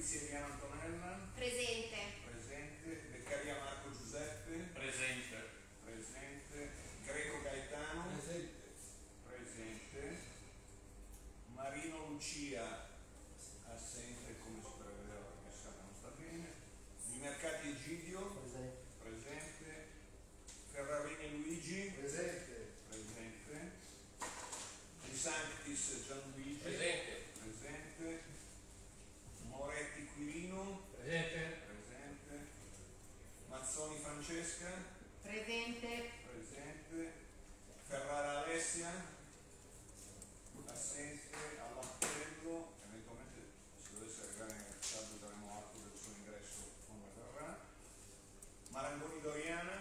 Eliana Antonella. Presente. Presente. Beccaria Marco Giuseppe. Presente. Presente. Greco Gaetano. Presente. Presente. Marino Lucia, assente come si prevedeva perché non sta bene. Di Mercati Egidio. Presente. Presente. Ferrarini Luigi. Presente. Presente. Di Sanctis Gianluigi. Presente. Presente. Moretti Quirino. Presente. Presente. Mazzoni Francesca. Presente. Presente. Ferrara Alessia. Assente. All'appello. Eventualmente se dovesse arrivare in ritardo daremo atto del suo ingresso come verrà. Marangoni Doriana.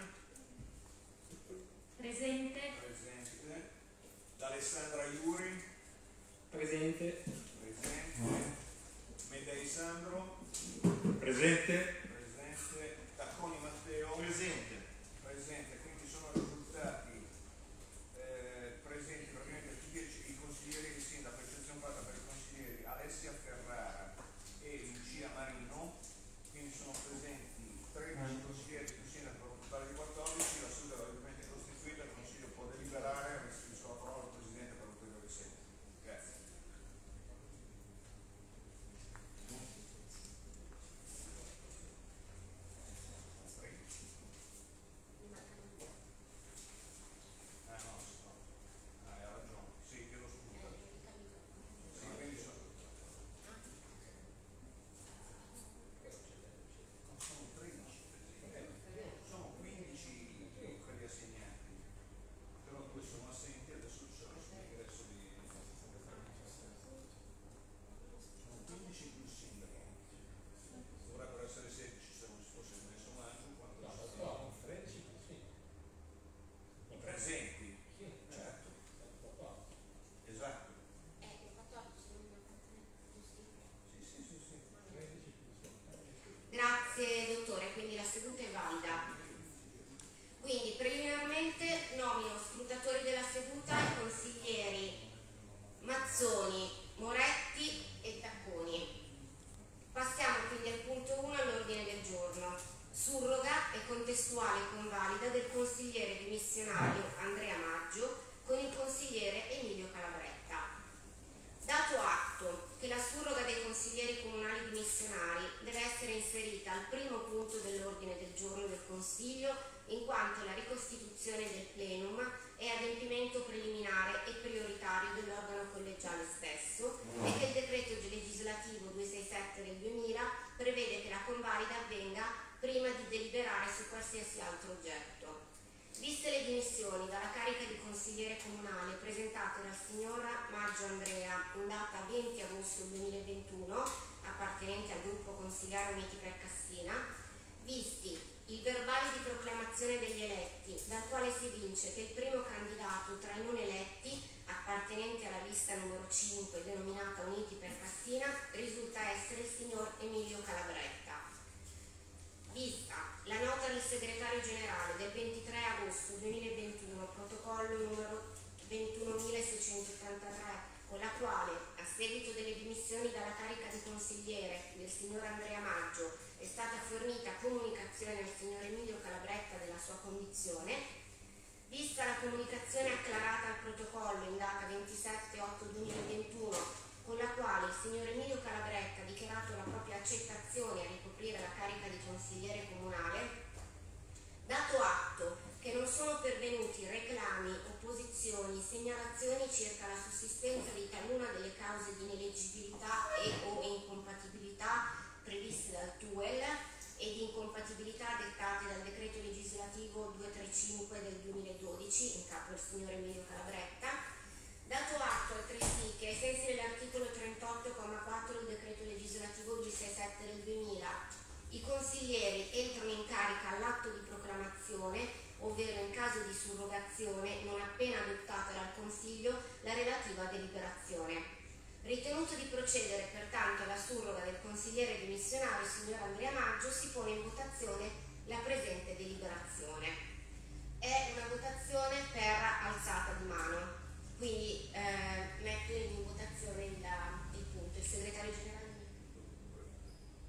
Presente. Presente. D'Alessandra Iuri. Presente. Presente. Medei Sandro. Presente. Presente. Tacconi Matteo. Presente. Presente. Quindi sono risultati presenti praticamente tutti i consiglieri di sindaco, eccezione fatta per i consiglieri Alessia Ferrara e Lucia Marino. Quindi sono presenti 13 consiglieri di sindaco per un totale di 14. La seduta è ovviamente costituita, il consiglio può deliberare, restituisco la parola al presidente per ulteriori seguiti. Grazie. Hai ragione, sì, chiedo scusa. Sì, quindi sono 13, sono 15 quelli assegnati, però due sono assenti, adesso ci sono l'ingresso di... Sono 15 più il sindaco, dovrebbero essere 16 se non si fosse messo manco, quanto No, 13 sì. i presenti, certo, esatto, sì. 13 più Grazie dottore, quindi la seduta è valida. Quindi preliminarmente nomino scrutatori della seduta i consiglieri Mazzoni, Moretti e Tacconi. Passiamo quindi al punto 1 all'ordine del giorno. Surroga e contestuale convalida del consigliere dimissionario Andrea Maggio con il consigliere Emilio Calabretta. Dato atto che la surroga dei consiglieri comunali dimissionari deve essere inserita al primo punto dell'ordine del giorno del Consiglio, in quanto la ricostituzione del plenum è adempimento preliminare e prioritario dell'organo collegiale stesso e che il decreto legislativo 267 del 2000 prevede che la convalida avvenga prima di deliberare su qualsiasi altro oggetto. Viste le dimissioni dalla carica di consigliere comunale presentate dal signor Maggio Andrea in data 20 agosto 2021, appartenente al gruppo consigliare Uniti per Cassina, visti il verbale di proclamazione degli eletti, dal quale si evince che il primo candidato tra i non eletti, appartenente alla lista numero 5 denominata Uniti per Cassina, risulta essere il signor Emilio Calabretta. Vista la nota del segretario generale del 23 agosto 2021, protocollo numero 21.683, con la quale, a seguito delle dimissioni dalla carica di consigliere del signor Andrea Maggio, è stata fornita comunicazione al signor Emilio Calabretta della sua condizione, vista la comunicazione acclarata al protocollo in data 27/8/2021, con la quale il signor Emilio Calabretta ha dichiarato la propria accettazione a ricoprire la carica di consigliere comunale, dato atto che non sono pervenuti reclami, opposizioni, segnalazioni circa la sussistenza di taluna delle cause di ineleggibilità e o incompatibilità previste dal TUEL e di incompatibilità dettate dal decreto legislativo 235 del 2012 in capo al signor Emilio Calabretta, dato atto altresì che ai sensi dell'articolo 38,4 del decreto legislativo 267 del 2000 i consiglieri entrano in carica all'atto di proclamazione, ovvero in caso di surrogazione non appena adottata dal Consiglio la relativa deliberazione. Ritenuto di procedere pertanto alla surroga del consigliere dimissionario signor Andrea Maggio, si pone in votazione la presente deliberazione. È una votazione per alzata di mano, quindi metto in votazione il punto. Il segretario generale.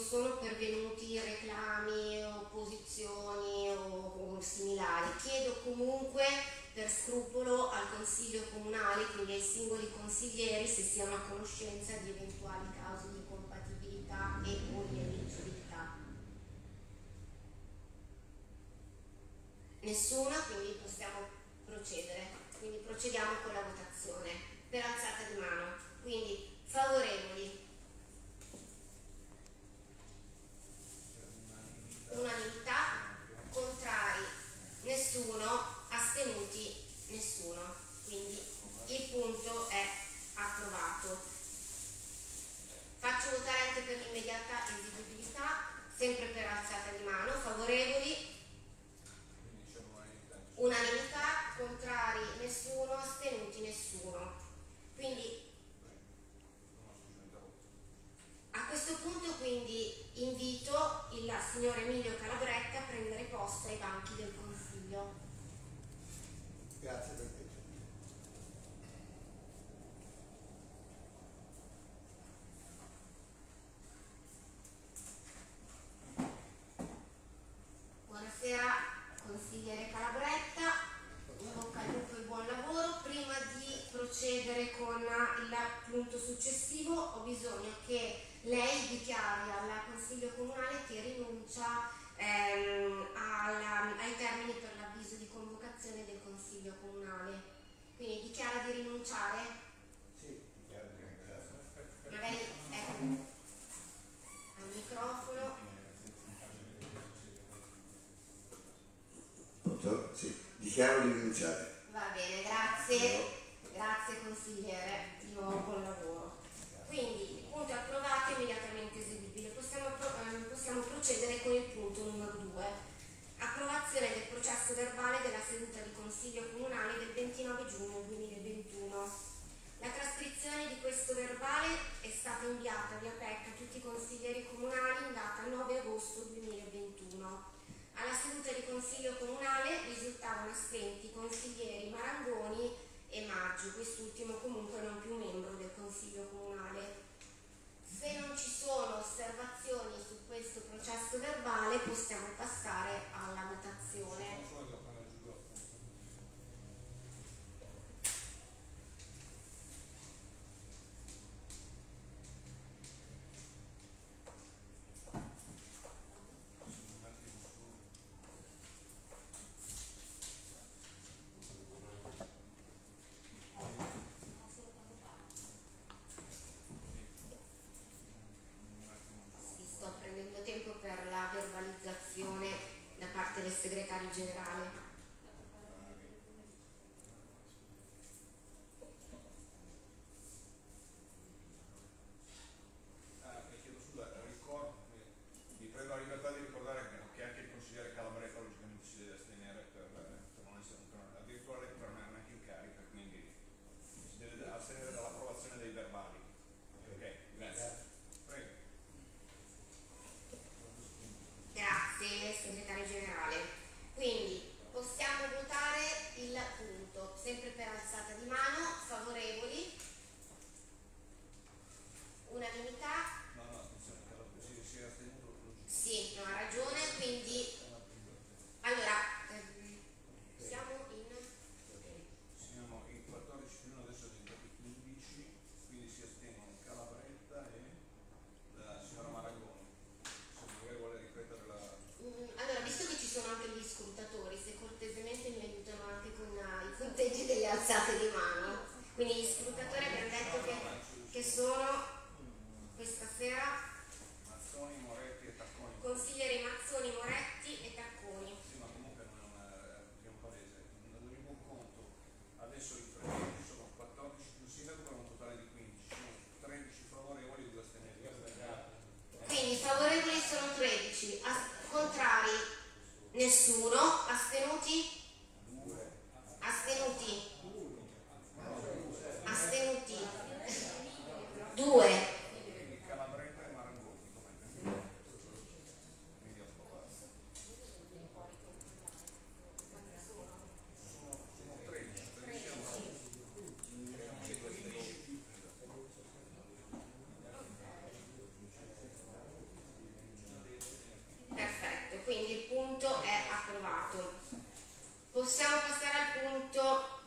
sono pervenuti reclami, opposizioni o similari. Chiedo comunque per scrupolo al Consiglio Comunale, quindi ai singoli consiglieri, se siano a conoscenza di eventuali cause di compatibilità e o di eleggibilità. Nessuna, quindi possiamo procedere. Quindi procediamo con la votazione per alzata di mano. Quindi favorevoli, unanimità, contrari, nessuno, astenuti, nessuno. Quindi il punto è approvato. Faccio votare anche per l'immediata esigibilità, sempre per alzata di mano. Favorevoli, unanimità, contrari, nessuno, astenuti, nessuno. Quindi a questo punto quindi invito il signor Emilio Calabretta a prendere posto ai banchi del Consiglio. Grazie per te. Buonasera consigliere Calabretta, in bocca al lupo e buon lavoro. Prima di procedere con il punto successivo ho bisogno che lei dichiari al Consiglio Comunale che rinuncia ai termini per l'avviso di convocazione del Consiglio Comunale. Quindi dichiara di rinunciare? Sì, Magari ecco, al microfono. Pronto? Sì, dichiaro di rinunciare. Va bene, grazie. Grazie consigliere, io buon lavoro. Quindi il punto è approvato, immediatamente eseguibile. Possiamo procedere con il punto numero 2. Approvazione del processo verbale della seduta di Consiglio Comunale del 29 giugno 2021. La trascrizione di questo verbale è stata inviata via PEC a tutti i consiglieri comunali in data 9 agosto 2021. Alla seduta di Consiglio Comunale risultavano assenti i consiglieri Marangoni e Maggio, quest'ultimo comunque non più membro del Consiglio Comunale. Se non ci sono osservazioni su questo processo verbale possiamo passare alla votazione. Sto prendendo tempo per la verbalizzazione da parte del segretario generale. Chiedo scusa, vi prendo la libertà di ricordare che anche il consigliere Calabretta logicamente si deve astenere per non essere addirittura lei per neanche in carica, quindi si deve astenere dall'approvazione dei verbali. Ok, grazie. Prego. Grazie segretario generale. Quindi possiamo votare il punto, sempre per alzata di mano. Favorevoli? Unanimità? No, attenzione, si è astenuto. Sì, no, ha ragione, quindi allora siamo Siamo in 14 più 1, adesso sono diventati 15, quindi si astengono Calabretta e la signora Marangoni. Se magari vuole ripetere la... allora, visto che ci sono anche gli scrutatori, se cortesemente mi aiutano anche con i punteggi delle alzate di mano. Quindi gli scrutatori abbiamo detto che sono questa sera Mazzoni, Moretti e Tacconi. consiglieri Mazzoni, Moretti e Tacconi. Sì, ma comunque non è un palese. Andando di buon conto, adesso i presenti sono 14 più sindaco per un totale di 15. Sono 13 favorevoli e 2 astenuti. Quindi favorevoli sono 13, contrari nessuno, astenuti? Astenuti? Astenuti? 2. Calabretta e Marangoni. Quindi approvato. Sono 13. Possiamo passare al punto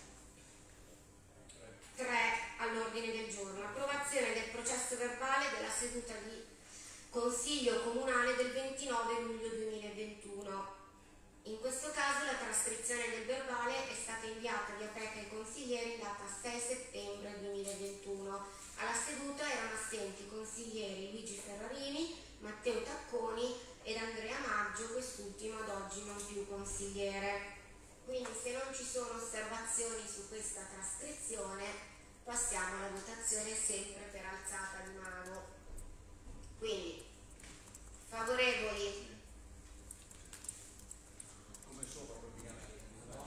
3 all'ordine del giorno, approvazione del processo verbale della seduta di Consiglio Comunale del 29 luglio 2021. In questo caso la trascrizione del verbale è stata inviata via PEC ai consiglieri in data 6 settembre 2021. Alla seduta erano assenti i consiglieri Luigi Ferrarini, Matteo Tacconi ed Andrea Maggio, quest'ultimo ad oggi non più consigliere. Quindi se non ci sono osservazioni su questa trascrizione passiamo alla votazione sempre per alzata di mano. Quindi favorevoli? Come sopra praticamente.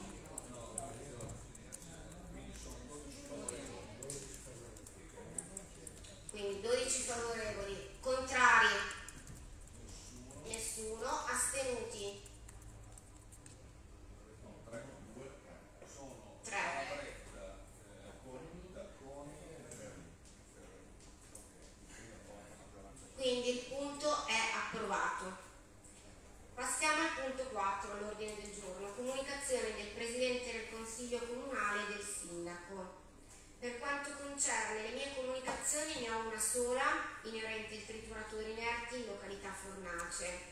Quindi 12 favorevoli, contrari? Nessuno, astenuti? 3. Quindi il punto è approvato. Passiamo al punto 4 all'ordine del giorno, comunicazione del Presidente del Consiglio Comunale e del Sindaco. Per quanto concerne le mie comunicazioni ne ho una sola, inerente ai trituratori inerti in località Fornace.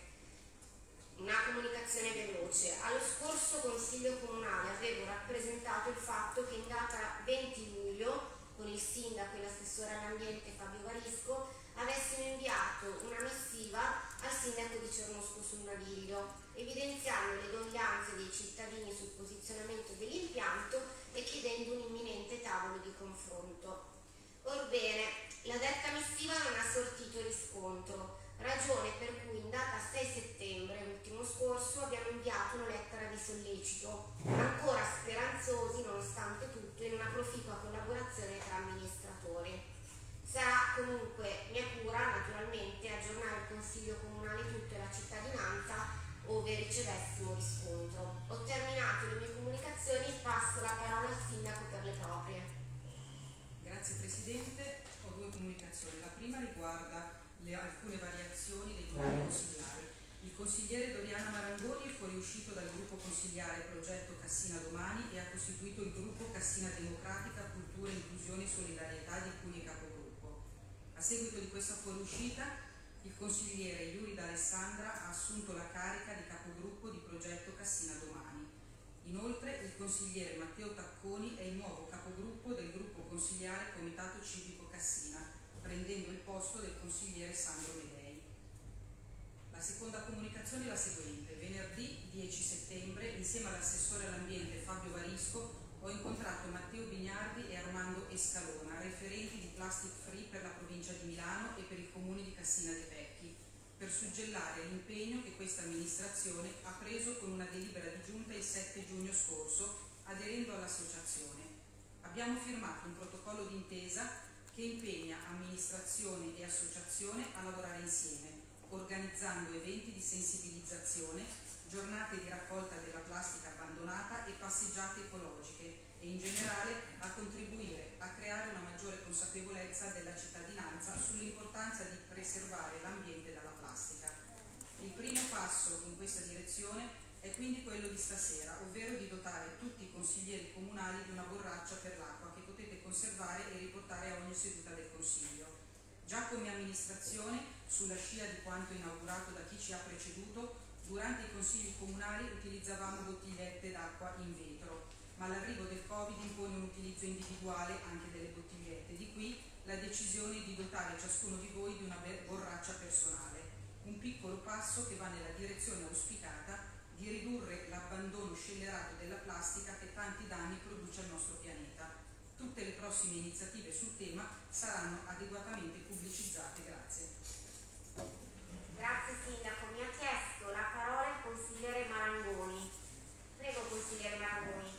Una comunicazione veloce. Allo scorso Consiglio Comunale avevo rappresentato il fatto che in data 20 luglio, con il Sindaco e l'assessore all'ambiente Fabio Varisco, avessimo inviato una missiva al Sindaco di Cernosco sul Naviglio, evidenziando le doglianze dei cittadini sul posizionamento dell'impianto e chiedendo un imminente tavolo di confronto. Orbene, la detta missiva non ha sortito riscontro, ragione per cui in data 6 settembre ultimo scorso abbiamo inviato una lettera di sollecito, ancora speranzosi nonostante tutto in una proficua collaborazione tra amministratori. Sarà comunque mia cura naturalmente aggiornare il Consiglio Comunale tutto e la cittadinanza ove ricevessimo riscontro. Ho terminato le mie comunicazioni, passo la parola al Sindaco per le proprie. Grazie Presidente, ho due comunicazioni. La prima riguarda alcune variazioni dei gruppi consigliari. Il consigliere Doriana Marangoni è fuoriuscito dal gruppo consigliare Progetto Cassina Domani e ha costituito il gruppo Cassina Democratica, Cultura, Inclusione e Solidarietà di cui è capogruppo. A seguito di questa fuoriuscita il consigliere Iuri D'Alessandra ha assunto la carica di capogruppo di Progetto Cassina Domani. Inoltre il consigliere Matteo Tacconi è il nuovo capogruppo del gruppo consigliare Comitato Civico Cassina, prendendo il posto del consigliere Sandro Medei. La seconda comunicazione è la seguente. Venerdì 10 settembre, insieme all'assessore all'ambiente Fabio Varisco, ho incontrato Matteo Bignardi e Armando Escalona, referenti di Plastic Free per la provincia di Milano e per il comune di Cassina dei Pecchi, per suggellare l'impegno che questa amministrazione ha preso con una delibera di giunta il 7 giugno scorso, aderendo all'associazione. Abbiamo firmato un protocollo d'intesa che impegna amministrazione e associazione a lavorare insieme, organizzando eventi di sensibilizzazione, giornate di raccolta della plastica abbandonata e passeggiate ecologiche e in generale a contribuire a creare una maggiore consapevolezza della cittadinanza sull'importanza di preservare l'ambiente dalla plastica. Il primo passo in questa direzione è quindi quello di stasera, ovvero di dotare tutti i consiglieri comunali di una borraccia per l'acqua che potete conservare e riportare a ogni seduta del Consiglio. Già come amministrazione, sulla scia di quanto inaugurato da chi ci ha preceduto, durante i consigli comunali utilizzavamo bottigliette d'acqua in vetro, ma l'arrivo del Covid impone un utilizzo individuale anche delle bottigliette. Di qui la decisione di dotare ciascuno di voi di una borraccia personale. Un piccolo passo che va nella direzione auspicata di ridurre l'abbandono scellerato della plastica che tanti danni produce al nostro pianeta. Tutte le prossime iniziative sul tema saranno adeguatamente pubblicizzate. Grazie. Grazie Sindaco. Mi ha chiesto la parola il consigliere Marangoni. Prego consigliere Marangoni.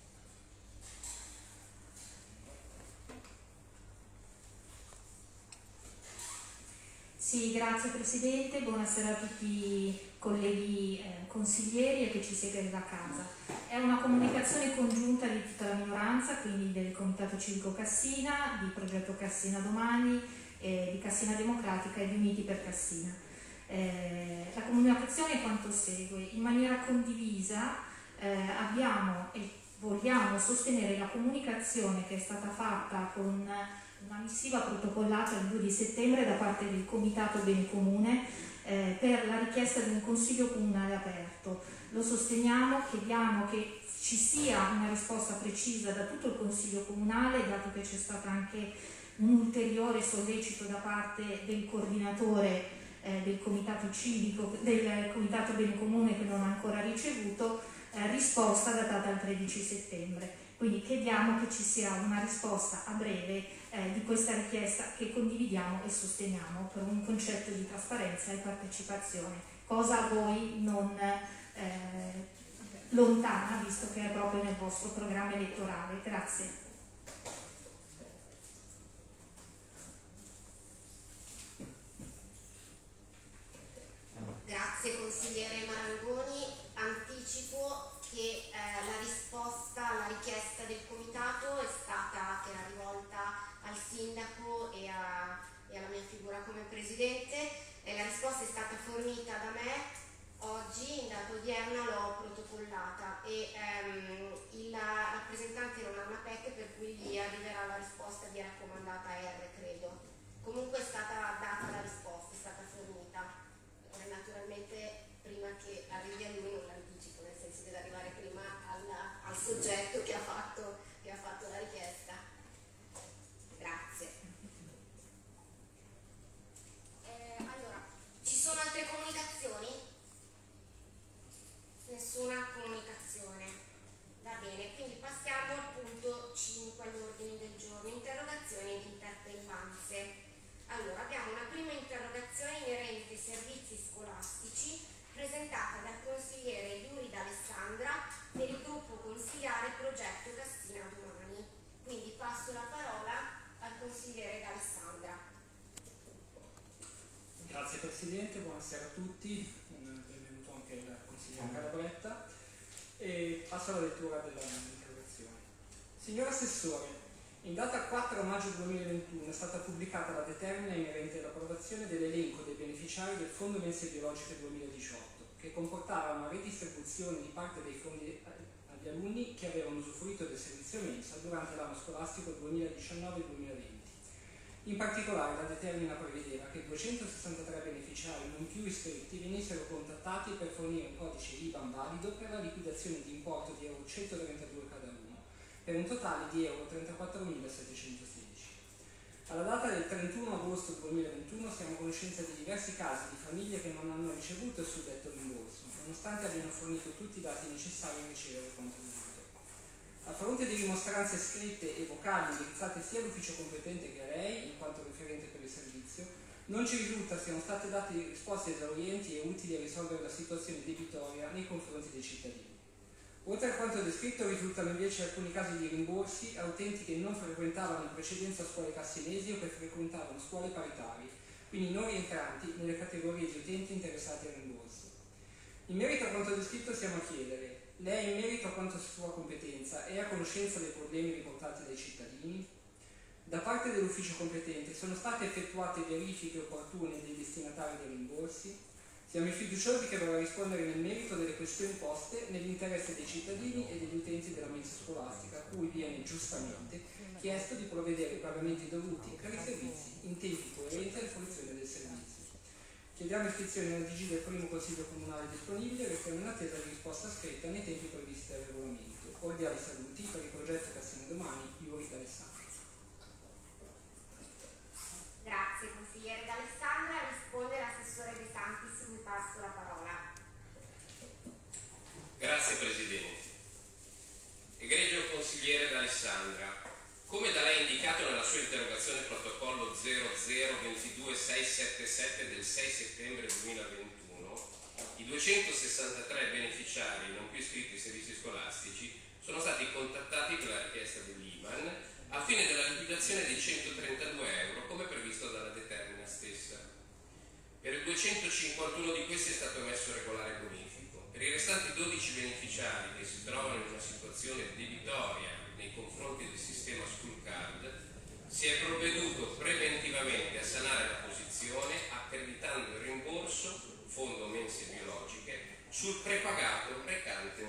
Sì, grazie Presidente, buonasera a tutti i colleghi consiglieri e che ci seguono da casa. È una comunicazione congiunta di tutta la minoranza, quindi del Comitato Civico Cassina, di Progetto Cassina Domani, di Cassina Democratica e di Uniti per Cassina. La comunicazione è quanto segue. In maniera condivisa abbiamo e vogliamo sostenere la comunicazione che è stata fatta con una missiva protocollata il 2 di settembre da parte del Comitato Bene Comune per la richiesta di un Consiglio Comunale aperto. Lo sosteniamo, chiediamo che ci sia una risposta precisa da tutto il Consiglio Comunale, dato che c'è stato anche un ulteriore sollecito da parte del coordinatore del Comitato Civico, del Comitato Bene Comune, che non ha ancora ricevuto risposta datata al 13 settembre. Quindi chiediamo che ci sia una risposta a breve di questa richiesta che condividiamo e sosteniamo per un concetto di trasparenza e partecipazione, cosa a voi non lontana, visto che è proprio nel vostro programma elettorale. Grazie. Grazie consigliere Marangoni. Anticipo che la risposta alla richiesta del comitato è stata, che era rivolta al sindaco e alla mia figura come presidente, la risposta è stata fornita da me oggi, in data odierna l'ho protocollata e il rappresentante non ha una PEC, per cui gli arriverà la risposta via raccomandata R, credo. Comunque è stata data la risposta, è stata fornita. Naturalmente prima che arrivi a lui non l'anticipo, nel senso deve arrivare prima al soggetto che ha fatto la richiesta. Grazie. Allora, ci sono altre comunicazioni? Nessuna comunicazione. Va bene, quindi passiamo al punto 5 all'ordine del giorno, interrogazioni ed interpellanze. Allora, abbiamo una prima interrogazione inerente ai servizi scolastici presentata dal consigliere Iuri D'Alessandra per il gruppo consigliare Progetto Cassina Domani. Quindi passo la parola al consigliere D'Alessandra. Grazie Presidente, buonasera a tutti, benvenuto anche il consigliere Calabretta e passo alla lettura dell'interrogazione. Signor Assessore, in data 4 maggio 2021 è stata pubblicata la determina inerente all'approvazione dell'elenco dei beneficiari del Fondo Mense Biologiche 2018, che comportava una redistribuzione di parte dei fondi agli alunni che avevano usufruito del servizio mensa durante l'anno scolastico 2019-2020. In particolare la determina prevedeva che 263 beneficiari non più iscritti venissero contattati per fornire un codice IBAN valido per la liquidazione di importo di euro 132 cada uno, per un totale di euro 34.716. Alla data del 31 agosto 2021 siamo a conoscenza di diversi casi di famiglie che non hanno ricevuto il suddetto rimborso, nonostante abbiano fornito tutti i dati necessari a ricevere il contributo. A fronte di dimostranze scritte e vocali indirizzate sia all'ufficio competente che a lei, in quanto referente per il servizio, non ci risulta siano state date risposte esaurienti e utili a risolvere la situazione debitoria nei confronti dei cittadini. Oltre a quanto descritto risultano invece alcuni casi di rimborsi a utenti che non frequentavano in precedenza scuole cassinesi o che frequentavano scuole paritarie, quindi non rientranti nelle categorie di utenti interessati al rimborso. In merito a quanto descritto siamo a chiedere: lei, in merito a quanto sua competenza, è a conoscenza dei problemi riportati dai cittadini? Da parte dell'ufficio competente sono state effettuate verifiche opportune dei destinatari dei rimborsi? Siamo fiduciosi che dovrà rispondere nel merito delle questioni poste nell'interesse dei cittadini e degli utenti della mensa scolastica, a cui viene giustamente chiesto di provvedere ai pagamenti dovuti per i servizi in tempi coerenti alla fruizione del servizio. Chiediamo iscrizione nel DG del primo Consiglio Comunale disponibile e restiamo in attesa di risposta scritta nei tempi previsti dal regolamento. Cordiali saluti per il progetto Cassina Domani, Iuri D'Alessandro. Grazie consigliere D'Alessandra. Risponde l'assessore De Santis, cui passo la parola. Grazie Presidente. Egregio consigliere D'Alessandra, come da lei indicato nella sua interrogazione protocollo 0022677 del 6 settembre 2021, i 263 beneficiari non più iscritti ai servizi scolastici sono stati contattati per la richiesta dell'IBAN al fine della liquidazione dei 132 euro come previsto dalla determina stessa. Per 251 di questi è stato emesso regolare bonifico. Per i restanti 12 beneficiari che si trovano in una situazione debitoria nei confronti del sistema School Card si è provveduto preventivamente a sanare la posizione accreditando il rimborso, fondo mense biologiche, sul prepagato recante un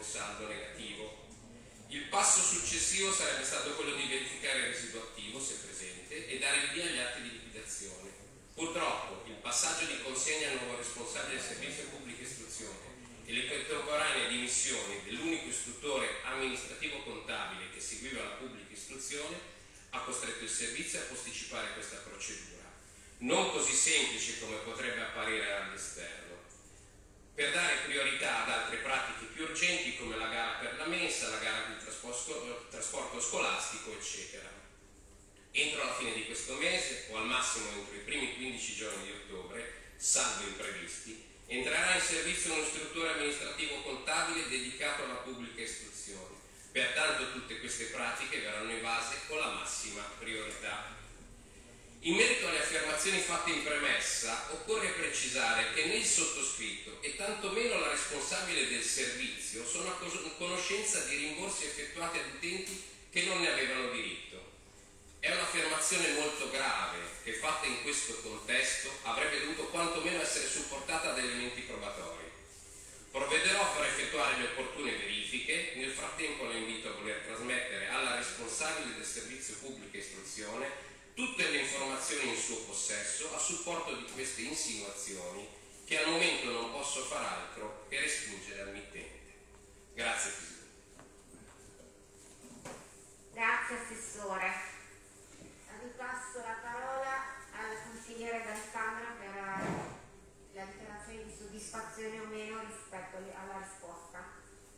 saldo negativo. Il passo successivo sarebbe stato quello di verificare il residuo attivo, se presente, e dare il via agli atti di liquidazione. Purtroppo il passaggio di consegna al nuovo responsabile del servizio pubblica istruzione e le contemporanee dimissioni dell'unico istruttore amministrativo contabile che seguiva la pubblica istruzione ha costretto il servizio a posticipare questa procedura, non così semplice come potrebbe apparire all'esterno, per dare priorità ad altre pratiche più urgenti come la gara per la mensa, la gara di trasporto scolastico, eccetera. Entro la fine di questo mese, o al massimo entro i primi 15 giorni di ottobre, salvo imprevisti, entrerà in servizio un istruttore amministrativo contabile dedicato alla pubblica istruzione. Pertanto tutte queste pratiche verranno evase con la massima priorità. In merito alle affermazioni fatte in premessa, occorre precisare che né il sottoscritto e tantomeno la responsabile del servizio sono a conoscenza di rimborsi effettuati ad utenti che non ne avevano diritto. È un'affermazione molto grave che, fatta in questo contesto, avrebbe dovuto quantomeno essere supportata da elementi probatori. Provvederò a far effettuare le opportune verifiche. Nel frattempo la invito a voler trasmettere alla responsabile del servizio pubblica istruzione tutte le informazioni in suo possesso a supporto di queste insinuazioni, che al momento non posso far altro che respingere al mittente. Grazie Presidente. Grazie Assessore. Ripasso la parola al consigliere D'Alessandro per la dichiarazione di soddisfazione o meno rispetto alla risposta.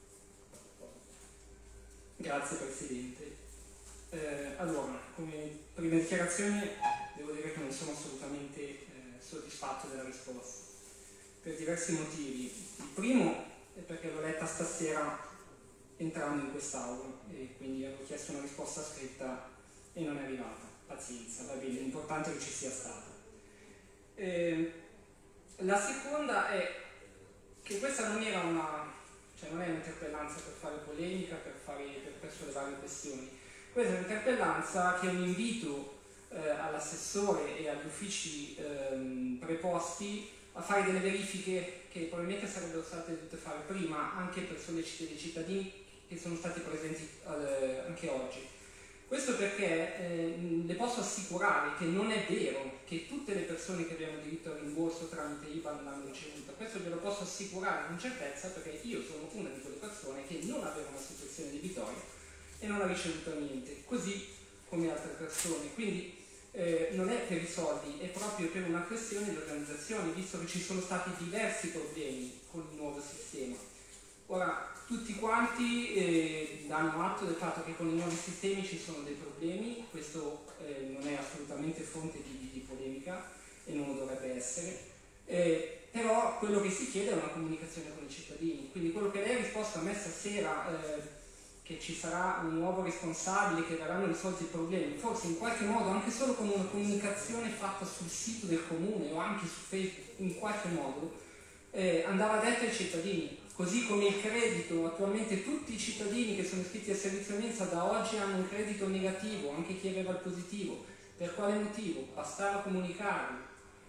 Grazie Presidente. Allora, come prima dichiarazione devo dire che non sono assolutamente soddisfatto della risposta, per diversi motivi. Il primo è perché l'ho letta stasera entrando in quest'aula e quindi avevo chiesto una risposta scritta e non è arrivata. Pazienza, va bene, l'importante è che ci sia stata. La seconda è che questa non era non è un'interpellanza per fare polemica, per sollevare questioni. Questa è un'interpellanza che è un invito all'assessore e agli uffici preposti a fare delle verifiche che probabilmente sarebbero state dovute fare prima, anche per sollecito dei cittadini che sono stati presenti anche oggi. Questo perché le posso assicurare che non è vero che tutte le persone che abbiano diritto al rimborso tramite IBAN l'hanno ricevuta. Questo glielo posso assicurare con certezza perché io sono una di quelle persone che non aveva una situazione debitoria e non ha ricevuto niente, così come altre persone. Quindi non è per i soldi, è proprio per una questione di organizzazione, visto che ci sono stati diversi problemi con il nuovo sistema. Ora, tutti quanti danno atto del fatto che con i nuovi sistemi ci sono dei problemi, questo non è assolutamente fonte di polemica e non lo dovrebbe essere, però quello che si chiede è una comunicazione con i cittadini, quindi quello che lei ha risposto a me stasera, che ci sarà un nuovo responsabile, che verranno risolti i problemi, forse in qualche modo, anche solo con una comunicazione fatta sul sito del comune o anche su Facebook, in qualche modo, andava detto ai cittadini. Così come il credito, attualmente tutti i cittadini che sono iscritti al servizio mensa da oggi hanno un credito negativo, anche chi aveva il positivo. Per quale motivo? Bastava comunicarlo.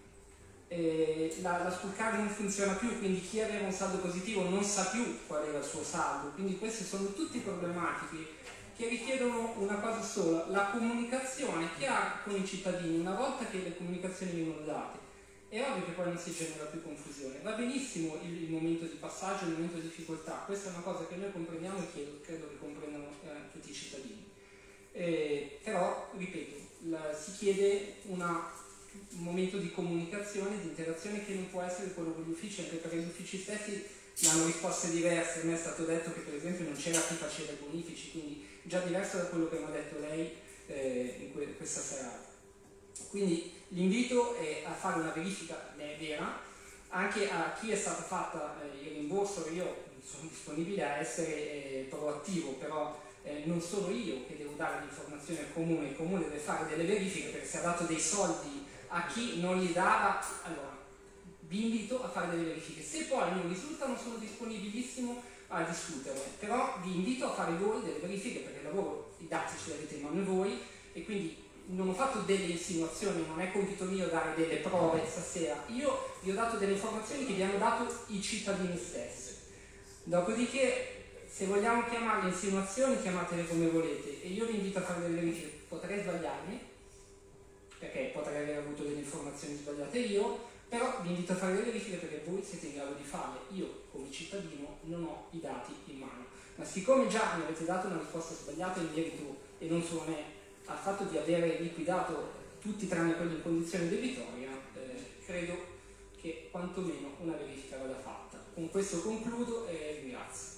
La school card non funziona più, quindi chi aveva un saldo positivo non sa più qual era il suo saldo. Quindi queste sono tutte problematiche che richiedono una cosa sola, la comunicazione che ha con i cittadini una volta che le comunicazioni vengono date. È ovvio che poi non si genera più confusione, va benissimo il momento di passaggio, il momento di difficoltà, questa è una cosa che noi comprendiamo e credo che comprendano tutti i cittadini. Però, ripeto, si chiede un momento di comunicazione, di interazione che non può essere quello con gli uffici, anche perché gli uffici stessi danno risposte diverse. A me è stato detto che per esempio non c'era chi faceva i bonifici, quindi già diverso da quello che mi ha detto lei in questa serata. Quindi l'invito è a fare una verifica vera anche a chi è stato fatto il rimborso. Io sono disponibile a essere proattivo, però non sono io che devo dare l'informazione al comune, il comune deve fare delle verifiche perché se ha dato dei soldi a chi non gli dava, allora vi invito a fare delle verifiche. Se poi non risultano sono disponibilissimo a discuterne, però vi invito a fare voi delle verifiche perché il lavoro, i dati ce li avete in mano voi e quindi non ho fatto delle insinuazioni, non è compito mio dare delle prove stasera, io vi ho dato delle informazioni che vi hanno dato i cittadini stessi. Dopodiché se vogliamo chiamarle insinuazioni, chiamatele come volete, e io vi invito a fare delle verifiche. Potrei sbagliarmi, perché potrei aver avuto delle informazioni sbagliate io, però vi invito a fare delle verifiche perché voi siete in grado di farle. Io, come cittadino, non ho i dati in mano. Ma siccome già mi avete dato una risposta sbagliata in merito, e non solo a me, al fatto di avere liquidato tutti tranne quelli in condizione debitoria, credo che quantomeno una verifica vada fatta. Con questo concludo e ringrazio.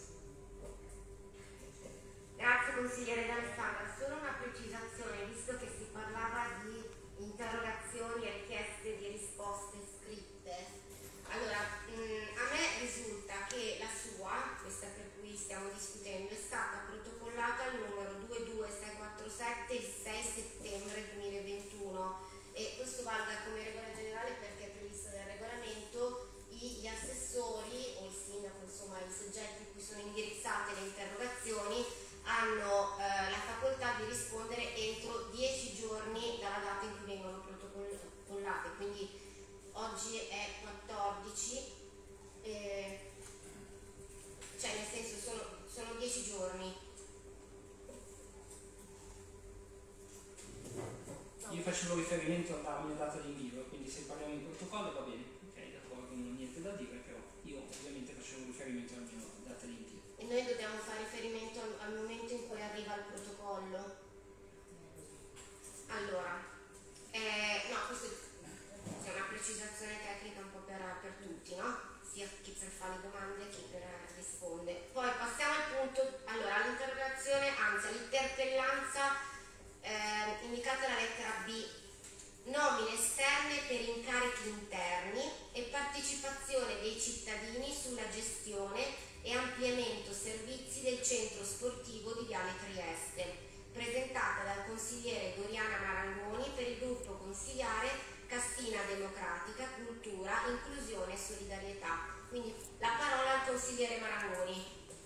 Grazie consigliere D'Alessandra, solo una precisazione, visto che si parlava di interrogazioni e richieste di risposte scritte. Allora, a me risulta che la sua, questa per cui stiamo discutendo, è stata protocollata al numero 22647 il 6 settembre 2021 e questo valga come regola generale perché è previsto nel regolamento. Gli assessori o il sindaco, insomma i soggetti a cui sono indirizzate le interrogazioni hanno la facoltà di rispondere entro 10 giorni dalla data in cui vengono protocollate, quindi oggi è 14, cioè nel senso sono 10 giorni. Io facevo riferimento alla mia data di invio, quindi se parliamo di protocollo va bene, ok, d'accordo, non ho niente da dire, però io ovviamente facevo riferimento alla mia data di invio. E noi dobbiamo fare riferimento al momento in cui arriva il protocollo. Allora, no, questo è una precisazione tecnica un po' per tutti, no? Sia chi per fare le domande che per rispondere. Poi passiamo al punto, allora, all'interrogazione, anzi all'interpellanza indicata la lettera B, nomine esterne per incarichi interni e partecipazione dei cittadini sulla gestione e ampliamento servizi del centro sportivo di Viale Trieste, presentata dal consigliere Doriana Marangoni per il gruppo consigliare Cassina Democratica, Cultura, Inclusione e Solidarietà. Quindi la parola al consigliere Marangoni.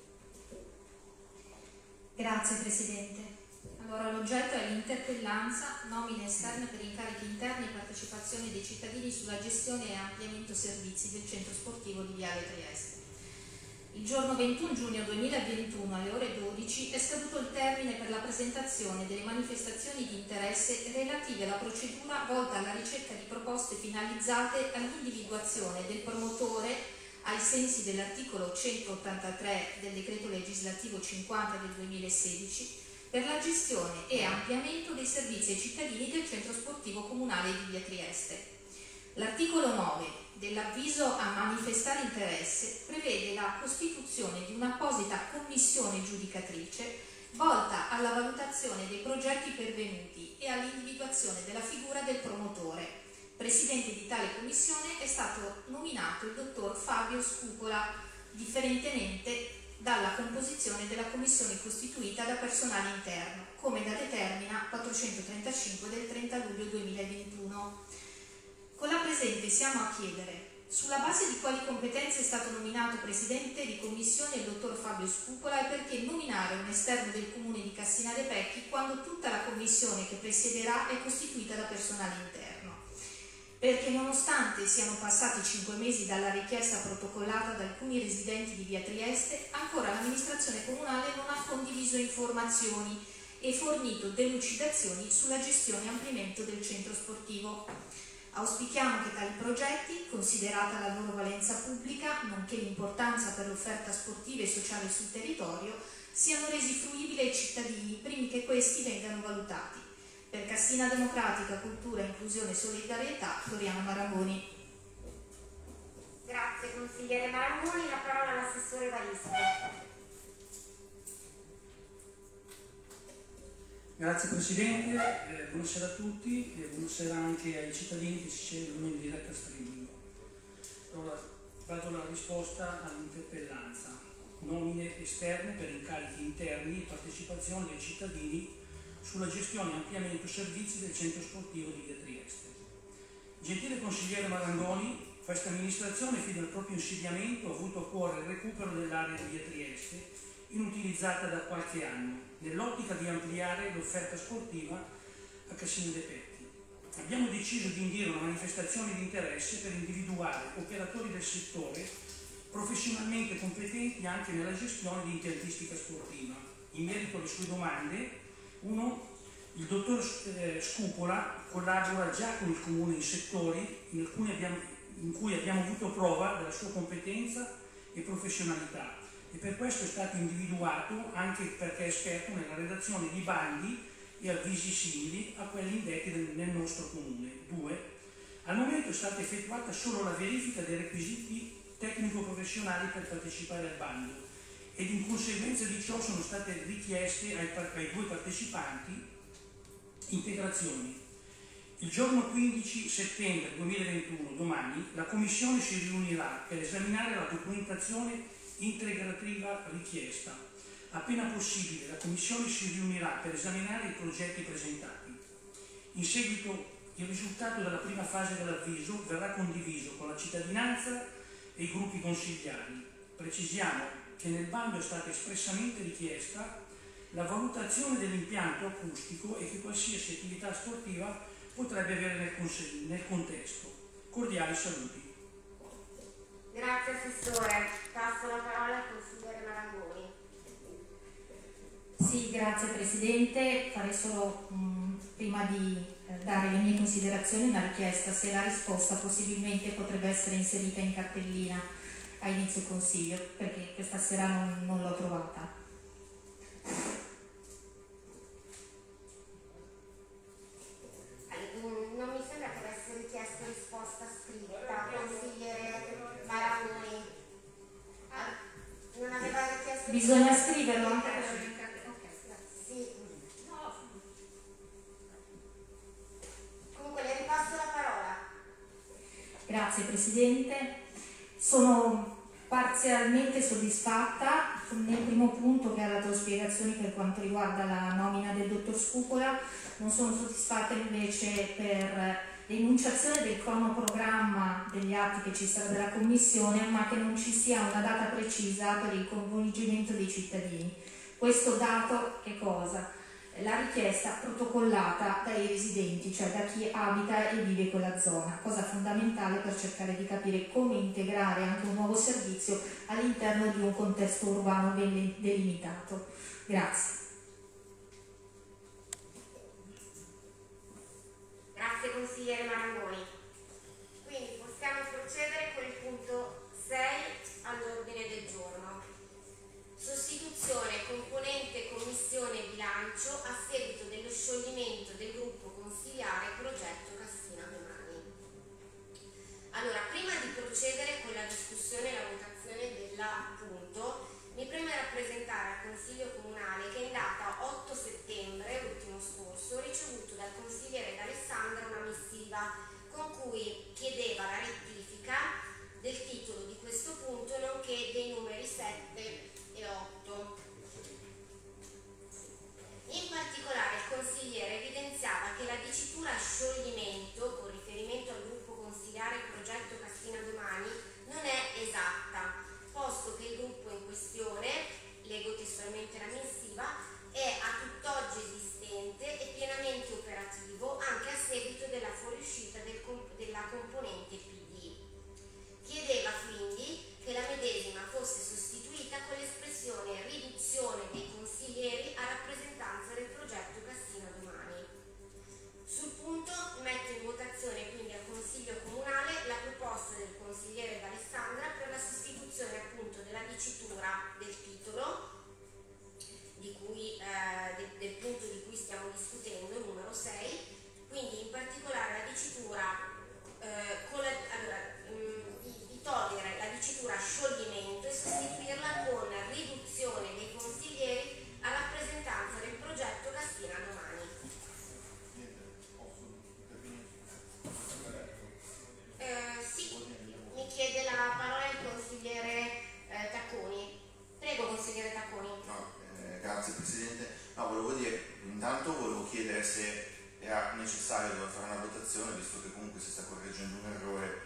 Grazie Presidente. Allora, l'oggetto è l'interpellanza, nomine esterne per incarichi interni e partecipazione dei cittadini sulla gestione e ampliamento servizi del centro sportivo di Viale Trieste. Il giorno 21 giugno 2021 alle ore 12 è scaduto il termine per la presentazione delle manifestazioni di interesse relative alla procedura volta alla ricerca di proposte finalizzate all'individuazione del promotore ai sensi dell'articolo 183 del decreto legislativo 50 del 2016 per la gestione e ampliamento dei servizi ai cittadini del centro sportivo comunale di Via Trieste. L'articolo 9 dell'avviso a manifestare interesse prevede la costituzione di un'apposita commissione giudicatrice volta alla valutazione dei progetti pervenuti e all'individuazione della figura del promotore. Presidente di tale commissione è stato nominato il dottor Fabio Scupola, differentemente dalla composizione della commissione costituita da personale interno, come da determina 435 del 30 luglio 2021. Con la presente siamo a chiedere sulla base di quali competenze è stato nominato Presidente di Commissione il dottor Fabio Scupola e perché nominare un esterno del Comune di Cassina de' Pecchi quando tutta la Commissione che presiederà è costituita da personale interno. Perché nonostante siano passati 5 mesi dalla richiesta protocollata da alcuni residenti di Via Trieste, ancora l'amministrazione comunale non ha condiviso informazioni e fornito delucidazioni sulla gestione e ampliamento del centro sportivo. Auspichiamo che tali progetti, considerata la loro valenza pubblica, nonché l'importanza per l'offerta sportiva e sociale sul territorio, siano resi fruibili ai cittadini prima che questi vengano valutati. Per Cassina Democratica, Cultura, Inclusione e Solidarietà, Doriana Marangoni. Grazie consigliere Marangoni, la parola all'assessore Varisco. Grazie Presidente, buonasera a tutti e buonasera anche ai cittadini che si scelgono in diretta streaming. Allora, vado alla risposta all'interpellanza. Nomine esterne per incarichi interni e partecipazione dei cittadini sulla gestione e ampliamento servizi del centro sportivo di Via Trieste. Gentile consigliere Marangoni, questa amministrazione fin dal proprio insediamento ha avuto a cuore il recupero dell'area di Via Trieste, inutilizzata da qualche anno, nell'ottica di ampliare l'offerta sportiva a Cassina de' Pecchi. Abbiamo deciso di indire una manifestazione di interesse per individuare operatori del settore professionalmente competenti anche nella gestione di impiantistica sportiva. In merito alle sue domande, 1. Il dottor Scupola collabora già con il Comune in settori in cui abbiamo avuto prova della sua competenza e professionalità, e per questo è stato individuato anche perché è esperto nella redazione di bandi e avvisi simili a quelli indetti nel nostro Comune. 2. Al momento è stata effettuata solo la verifica dei requisiti tecnico-professionali per partecipare al bando ed in conseguenza di ciò sono state richieste ai due partecipanti integrazioni. Il giorno 15 settembre 2021, domani, la Commissione si riunirà per esaminare la documentazione integrativa richiesta. Appena possibile, la Commissione si riunirà per esaminare i progetti presentati. In seguito, il risultato della prima fase dell'avviso verrà condiviso con la cittadinanza e i gruppi consigliari. Precisiamo che nel bando è stata espressamente richiesta la valutazione dell'impianto acustico e che qualsiasi attività sportiva potrebbe avere nel contesto. Cordiali saluti. Grazie Assessore. Passo la parola al consigliere Marangoni. Sì, grazie Presidente. Farei solo, prima di dare le mie considerazioni, una richiesta: se la risposta possibilmente potrebbe essere inserita in cartellina a inizio consiglio, perché questa sera non l'ho trovata. Non mi sembra che avesse richiesto risposta scritta, consigliere Marangoni. Non aveva richiesto. Bisogna scriverlo anche per sì. Comunque le ripasso la parola. Grazie Presidente. Sono parzialmente soddisfatta nel primo punto, che ha dato spiegazioni per quanto riguarda la nomina del dottor Scupola. Non sono soddisfatta invece per l'enunciazione del cronoprogramma degli atti che ci sarà dalla Commissione, ma che non ci sia una data precisa per il coinvolgimento dei cittadini. Questo dato che cosa? La richiesta protocollata dai residenti, cioè da chi abita e vive quella zona, cosa fondamentale per cercare di capire come integrare anche un nuovo servizio all'interno di un contesto urbano ben delimitato. Grazie. Grazie consigliere Marangoni. Quindi possiamo procedere con il punto 6 all'ordine del giorno. Sostituzione componente commissione bilancio a seguito dello scioglimento del gruppo consigliare progetto Cassina Domani. Allora, prima di procedere con la discussione e la votazione dell'appunto, mi preme rappresentare al Consiglio Comunale che in data 8 settembre, l'ultimo scorso, ho ricevuto dal consigliere D'Alessandra una missiva con cui chiedeva la rettifica del titolo di questo punto, nonché dei numeri 7 e 8. In particolare il consigliere evidenziava che la dicitura scioglimento con riferimento al gruppo consigliare progetto Cassina Domani non è esatta, posto che il gruppo in questione, leggo testualmente la missiva, è a tutt'oggi esistente e pienamente operativo anche a seguito della fuoriuscita della componente PD. Chiedeva quindi che la medesima fosse sostituita con l'espressione riduzione dei consiglieri a rappresentanza del progetto Cassina Domani. Sul punto metto in votazione quindi al Consiglio Comunale la proposta del consigliere D'Alessandra per la sostituzione appunto della dicitura del titolo del punto di cui stiamo discutendo, numero 6, quindi in particolare la dicitura di togliere la dicitura scioglimento e sostituirla con riduzione dei consiglieri a rappresentanza del progetto Cassina Domani. Sì, mi chiede la parola il consigliere Tacconi. Prego consigliere Tacconi. Grazie Presidente. Volevo dire, intanto volevo chiedere se era necessario fare una votazione, visto che comunque si sta correggendo un errore,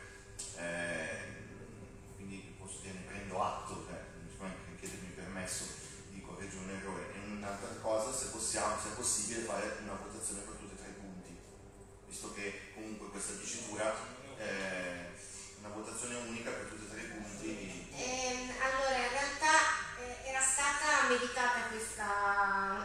quindi posso dire, ne prendo atto, sicuramente chiedermi permesso di correggere un errore. E un'altra cosa, se è possibile fare una votazione per tutti e tre i punti, visto che comunque questa dicitura è una votazione unica per tutti e tre i punti. meditata questa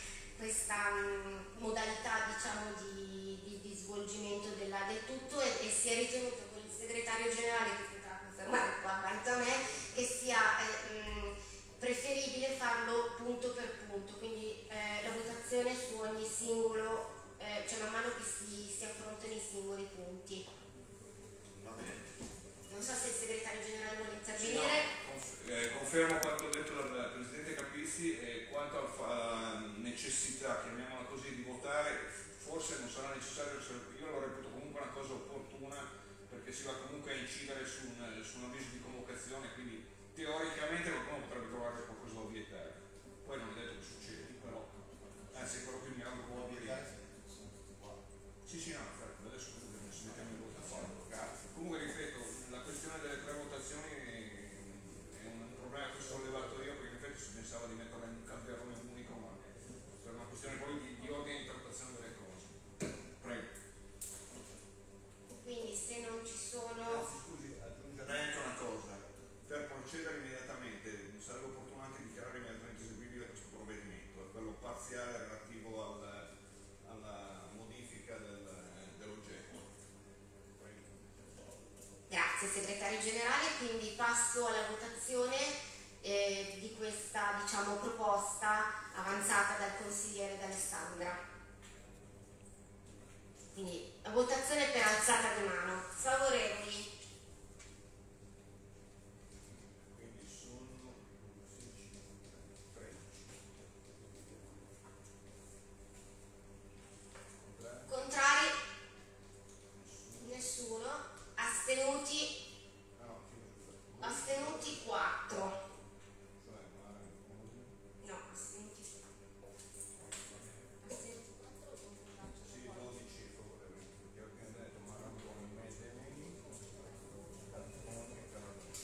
modalità, diciamo, di svolgimento del tutto e si è ritenuto con il segretario generale, che potrà confermare qua accanto a me, che sia preferibile farlo punto per punto, quindi la votazione su ogni singolo, cioè man mano che si affrontano i singoli punti. Va bene. Non so se il segretario generale vuole intervenire. Confermo quanto detto dal Presidente Capizzi e quanto a necessità, chiamiamola così, di votare, forse non sarà necessario, io lo reputo comunque una cosa opportuna perché si va comunque a incidere su un avviso di convocazione, quindi teoricamente qualcuno potrebbe trovare qualcosa da obiettare. Poi non è detto che succede, però anzi è quello che mi auguro di obiettare. Sì, no, adesso si mettiamo in votazione. Comunque ripeto, la questione delle tre votazioni è un problema che ho sollevato io, perché in effetti si pensava di metterla in un camperone unico, ma per una questione poi di ordine di trattazione delle cose. Prego. Quindi se non ci sono... Scusi, aggiungerei anche una cosa. Per procedere immediatamente sarebbe opportuno anche dichiarare immediatamente eseguibile questo provvedimento, quello parziale relativo alla modifica dell'oggetto. Grazie segretario generale, quindi passo alla votazione di questa, diciamo, proposta avanzata dal consigliere D'Alessandra. Quindi la votazione per alzata di mano. Favorevoli? Quindi sono 13. Contrari? Nessuno. Astenuti? Astenuti 4. No, astenuti 4. Sì, 12 favorevoli, perché ho appena detto Marangoni, Medellin, Cantoni e Calabrese.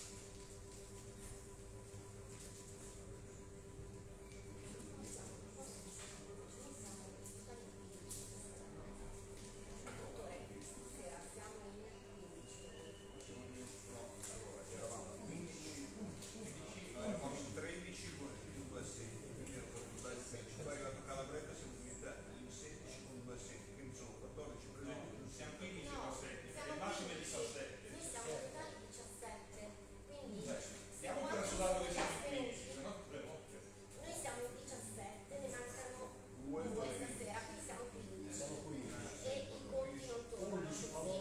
Eravamo 15, eravamo 13 con 2 assenti, quindi ero per 2 assenti. Poi è arrivato Calabrese, siamo finiti in 16 con 2 assenti, quindi sono 14 presenti. Siamo 15 No, con 7, siamo il massimo è 15. 17. Noi siamo totali 17, quindi Stiamo calcolando che siamo 15, se no tutte le volte. noi siamo 17, ne mancano 2 stasera, quindi siamo 15. Siamo qui. E i conti non tornano così.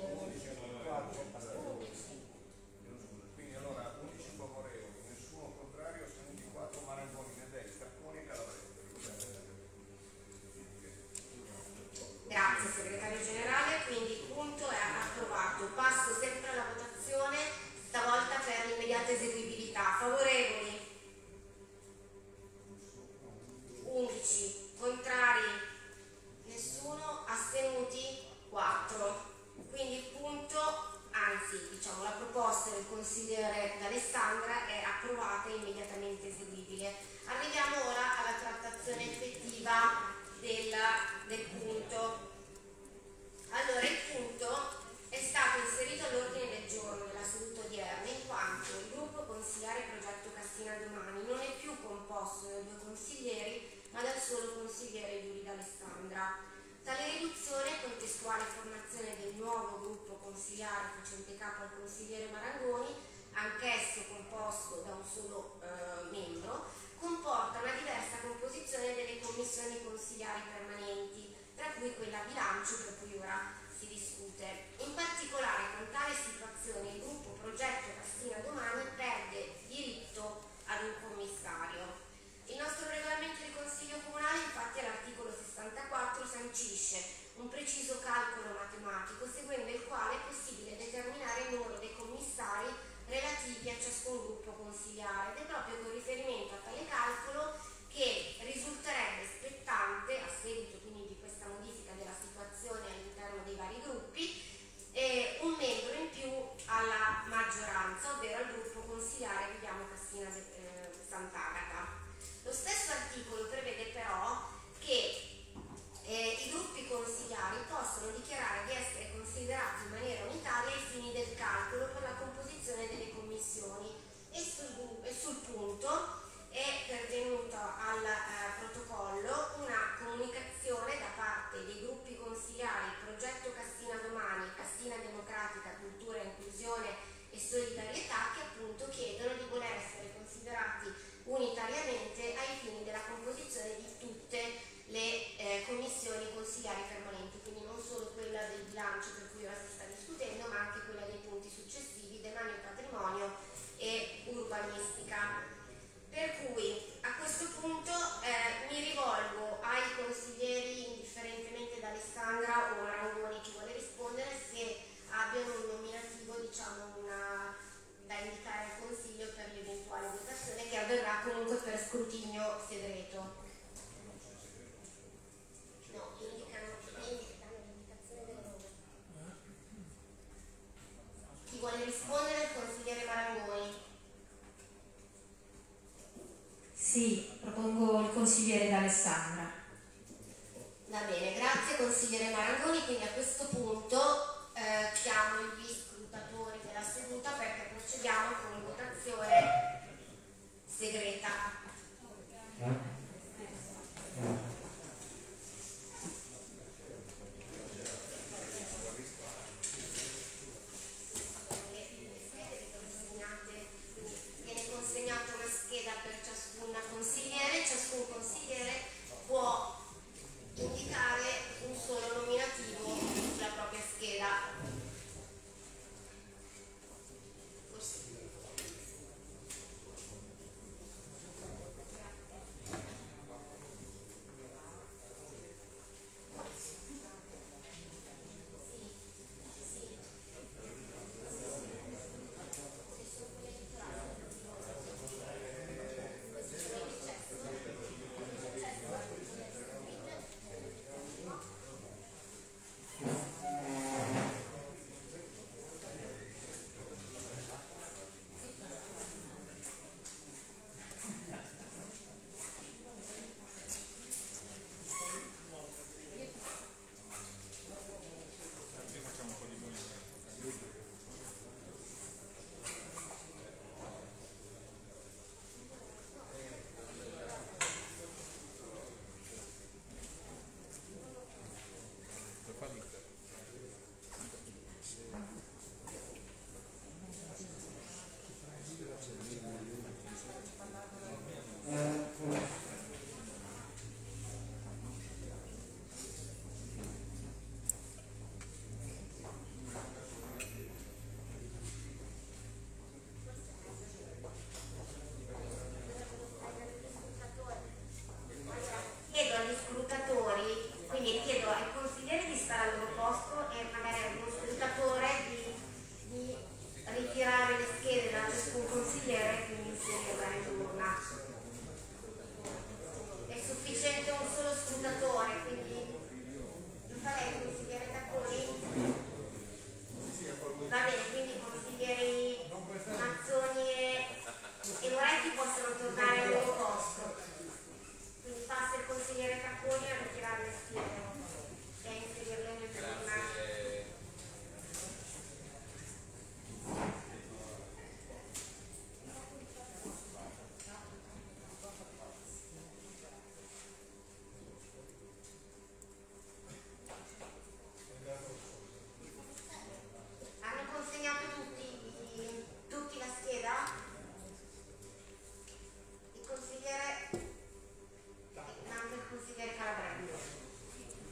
11. Quindi allora 11 favorevoli, nessuno contrario, astenuti 4, Marangoni, Medei, Stacconi e Calabrese. Grazie segretario generale, quindi il punto è approvato. Passo sempre alla votazione, stavolta per l'immediata eseguibilità. Favorevoli? 11. Contrari? Nessuno. Astenuti? 4. Quindi il punto, anzi diciamo la proposta del consigliere D'Alessandra è approvata e immediatamente eseguibile. Arriviamo ora alla trattazione effettiva del punto. Allora, il punto è stato inserito all'ordine del giorno della seduta odierna in quanto il gruppo consigliare Progetto Cassina Domani non è più composto da 2 consiglieri ma dal solo consigliere Giulio D'Alessandra. Tale riduzione, contestuale formazione del nuovo gruppo consigliare facente capo al consigliere Marangoni, anch'esso composto da un solo membro, comporta una diversa composizione delle commissioni consigliari permanenti, tra cui quella bilancio per cui ora si discute. In particolare con tale situazione il gruppo Progetto Cassina Domani perde diritto ad un commissario. Il nostro regolamento di consiglio comunale infatti all'articolo 64 sancisce un preciso calcolo matematico seguendo il quale è possibile determinare il numero dei commissari relativi a ciascun gruppo consigliare ed è proprio con riferimento a tale calcolo che risulterebbe spettante, a seguito quindi di questa modifica della situazione all'interno dei vari gruppi, un membro in più alla maggioranza, ovvero al gruppo consigliare solidarietà che appunto chiedono di voler essere considerati unitariamente ai fini della composizione di tutte le commissioni consigliari permanenti, quindi non solo quella del bilancio per cui ora si sta discutendo, ma anche quella dei punti successivi, demanio e patrimonio e urbanistica. Per cui a questo punto mi rivolgo ai consiglieri, indifferentemente da Alessandra o Marangoni, chi vuole rispondere, se abbiano un nominativo, diciamo, da indicare al Consiglio per l'eventuale votazione che avverrà comunque per scrutinio segreto. No, indicano l'indicazione del nome. Chi vuole rispondere? Il consigliere Marangoni. Sì, propongo il consigliere D'Alessandra. Va bene, grazie consigliere Marangoni, quindi a questo punto chiamo gli scrutatori della seduta perché procediamo con votazione segreta. Viene consegnata una scheda per ciascun consigliere può indicare un solo nominativo sulla propria scheda. Chiedo agli scrutatori, quindi chiedo ai consiglieri di stare al loro posto e magari allo scrutatore di ritirare le schede da ciascun consigliere e quindi inserirla nell'urna. È sufficiente un solo scrutatore, quindi lo fa lei, consigliere Capponi? Va bene, quindi i consiglieri Mazzoni e Moretti possono tornare al loro posto. Quindi passa il consigliere Capponi a ritirare le schede e a inserirle nell'urna. Hanno consegnato tutti la scheda? Il consigliere, anche il consigliere Calabrello.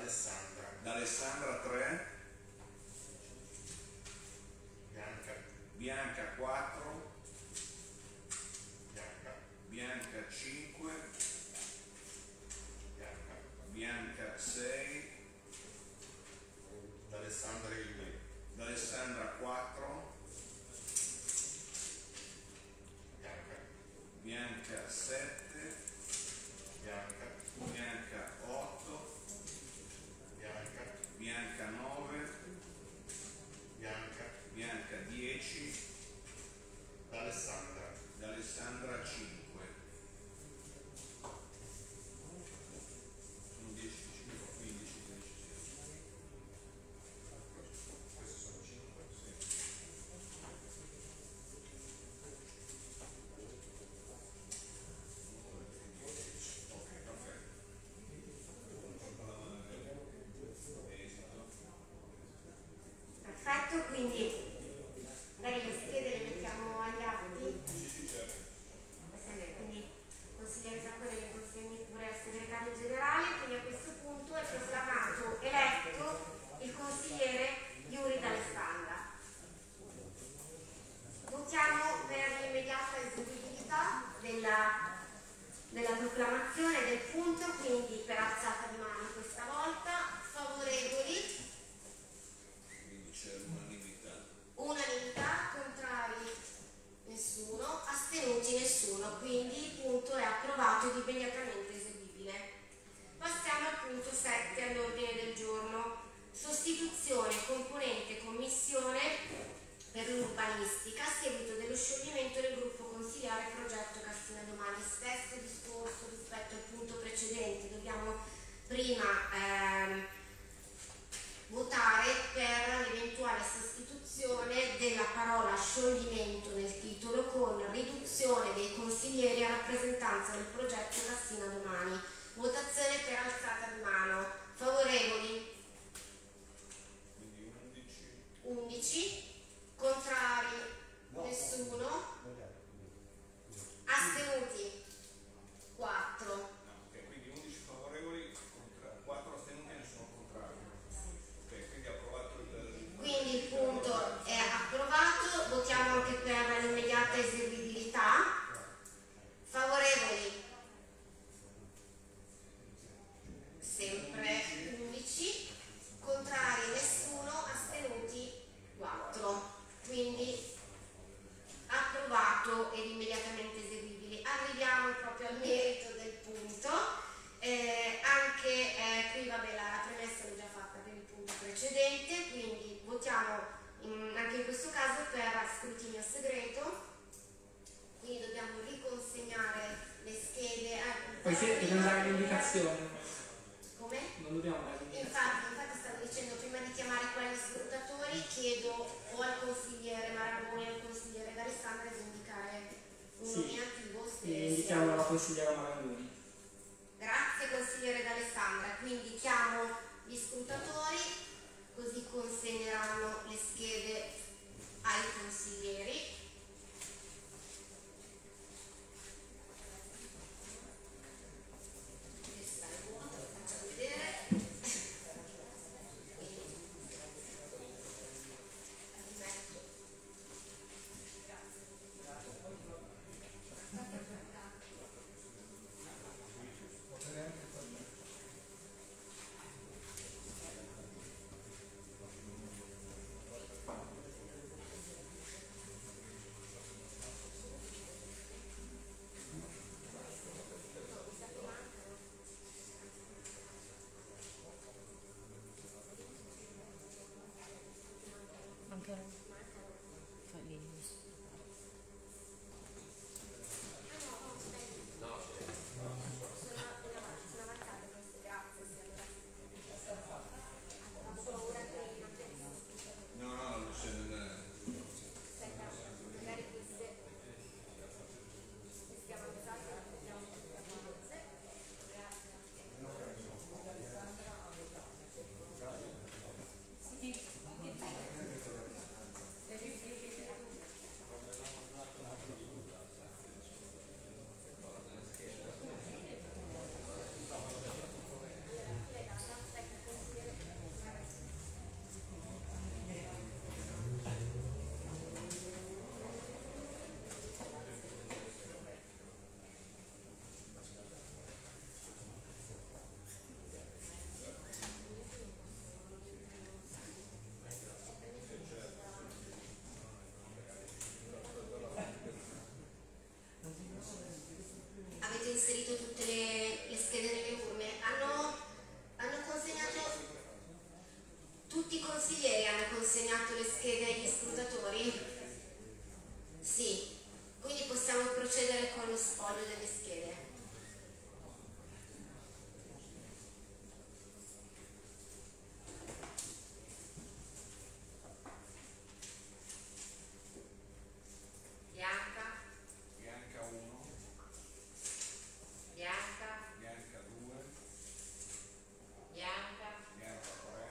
D'Alessandra 3, Bianca 4, Bianca 5, Bianca 6, D'Alessandra 4, Bianca 7, Bianca 8, Bianca 9, Bianca 10, D'Alessandra 5. Sono 10, 5, 15, 16. Questi sono 5, sì. Ok, perfetto. Perfetto, quindi magari le schede le mettiamo agli atti. Quindi consigliere Zaccone le consegni pure al segretario generale. Quindi a questo punto è proclamato eletto il consigliere Yuri D'Alessandra. Votiamo per l'immediata eseguibilità della proclamazione del punto, quindi per alzata di mano questa volta. Favorevoli? Quindi c'è unanimità. Unanimità, contrari nessuno, astenuti nessuno, quindi il punto è approvato ed immediatamente eseguibile. Passiamo al punto 7 all'ordine del giorno. Sostituzione componente commissione per l'urbanistica a seguito dello scioglimento del gruppo consiliare progetto Cassina Domani. Stesso discorso rispetto al punto precedente, dobbiamo prima votare per l'eventuale sostituzione della parola scioglimento nel titolo con riduzione dei consiglieri a rappresentanza del progetto Cassina Domani. Votazione per alzata di mano. Favorevoli? Quindi 11. Contrari? Nessuno. Astenuti? 4. ok, quindi 11 favorevoli, 4 astenuti e nessuno contrario. Ok, quindi approvato il... Quindi il punto è approvato. Votiamo anche per l'immediata eseguibilità. Favorevoli? Sempre 11. Contrari nessuno. Astenuti 4. Quindi approvato ed immediatamente eseguibili. Arriviamo proprio al merito del punto. Anche qui vabbè la premessa l'ho già fatta per il punto precedente, quindi votiamo anche in questo caso per scrutinio segreto, quindi dobbiamo riconsegnare le schede. Poi dobbiamo dare l'indicazione. Come? Non dobbiamo dare l'indicazione. Infatti stavo dicendo, prima di chiamare quali scrutatori chiedo o al consigliere Marangoni o al consigliere D'Alessandra di indicare un nominativo. Indichiamo la consigliera Marangoni. Grazie consigliere D'Alessandra, quindi chiamo gli scrutatori così consegneranno le schede ai consiglieri. Questa è buona, lo faccio vedere. consegnato le schede agli scrutatori? Sì, quindi possiamo procedere con lo spoglio delle schede. Bianca, Bianca 1, bianca, Bianca 2, bianca, Bianca 3,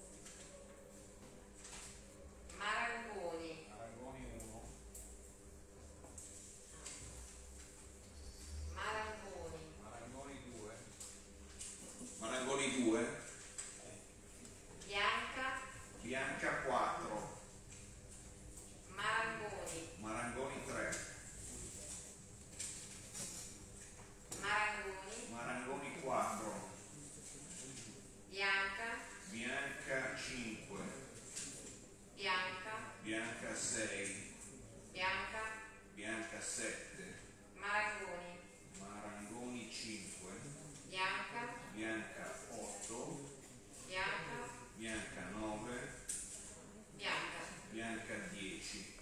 Marangoni, Marangoni 1, Marangoni, Marangoni 2, Marangoni 2, bianca, Bianca 4, Marangoni, Marangoni 3, Marangoni, Marangoni 4, bianca, Bianca 5, bianca, Bianca 6, bianca, Bianca 7, Marangoni, Marangoni 5, bianca, Bianca 8, bianca, Bianca 9, bianca. Bianca 10.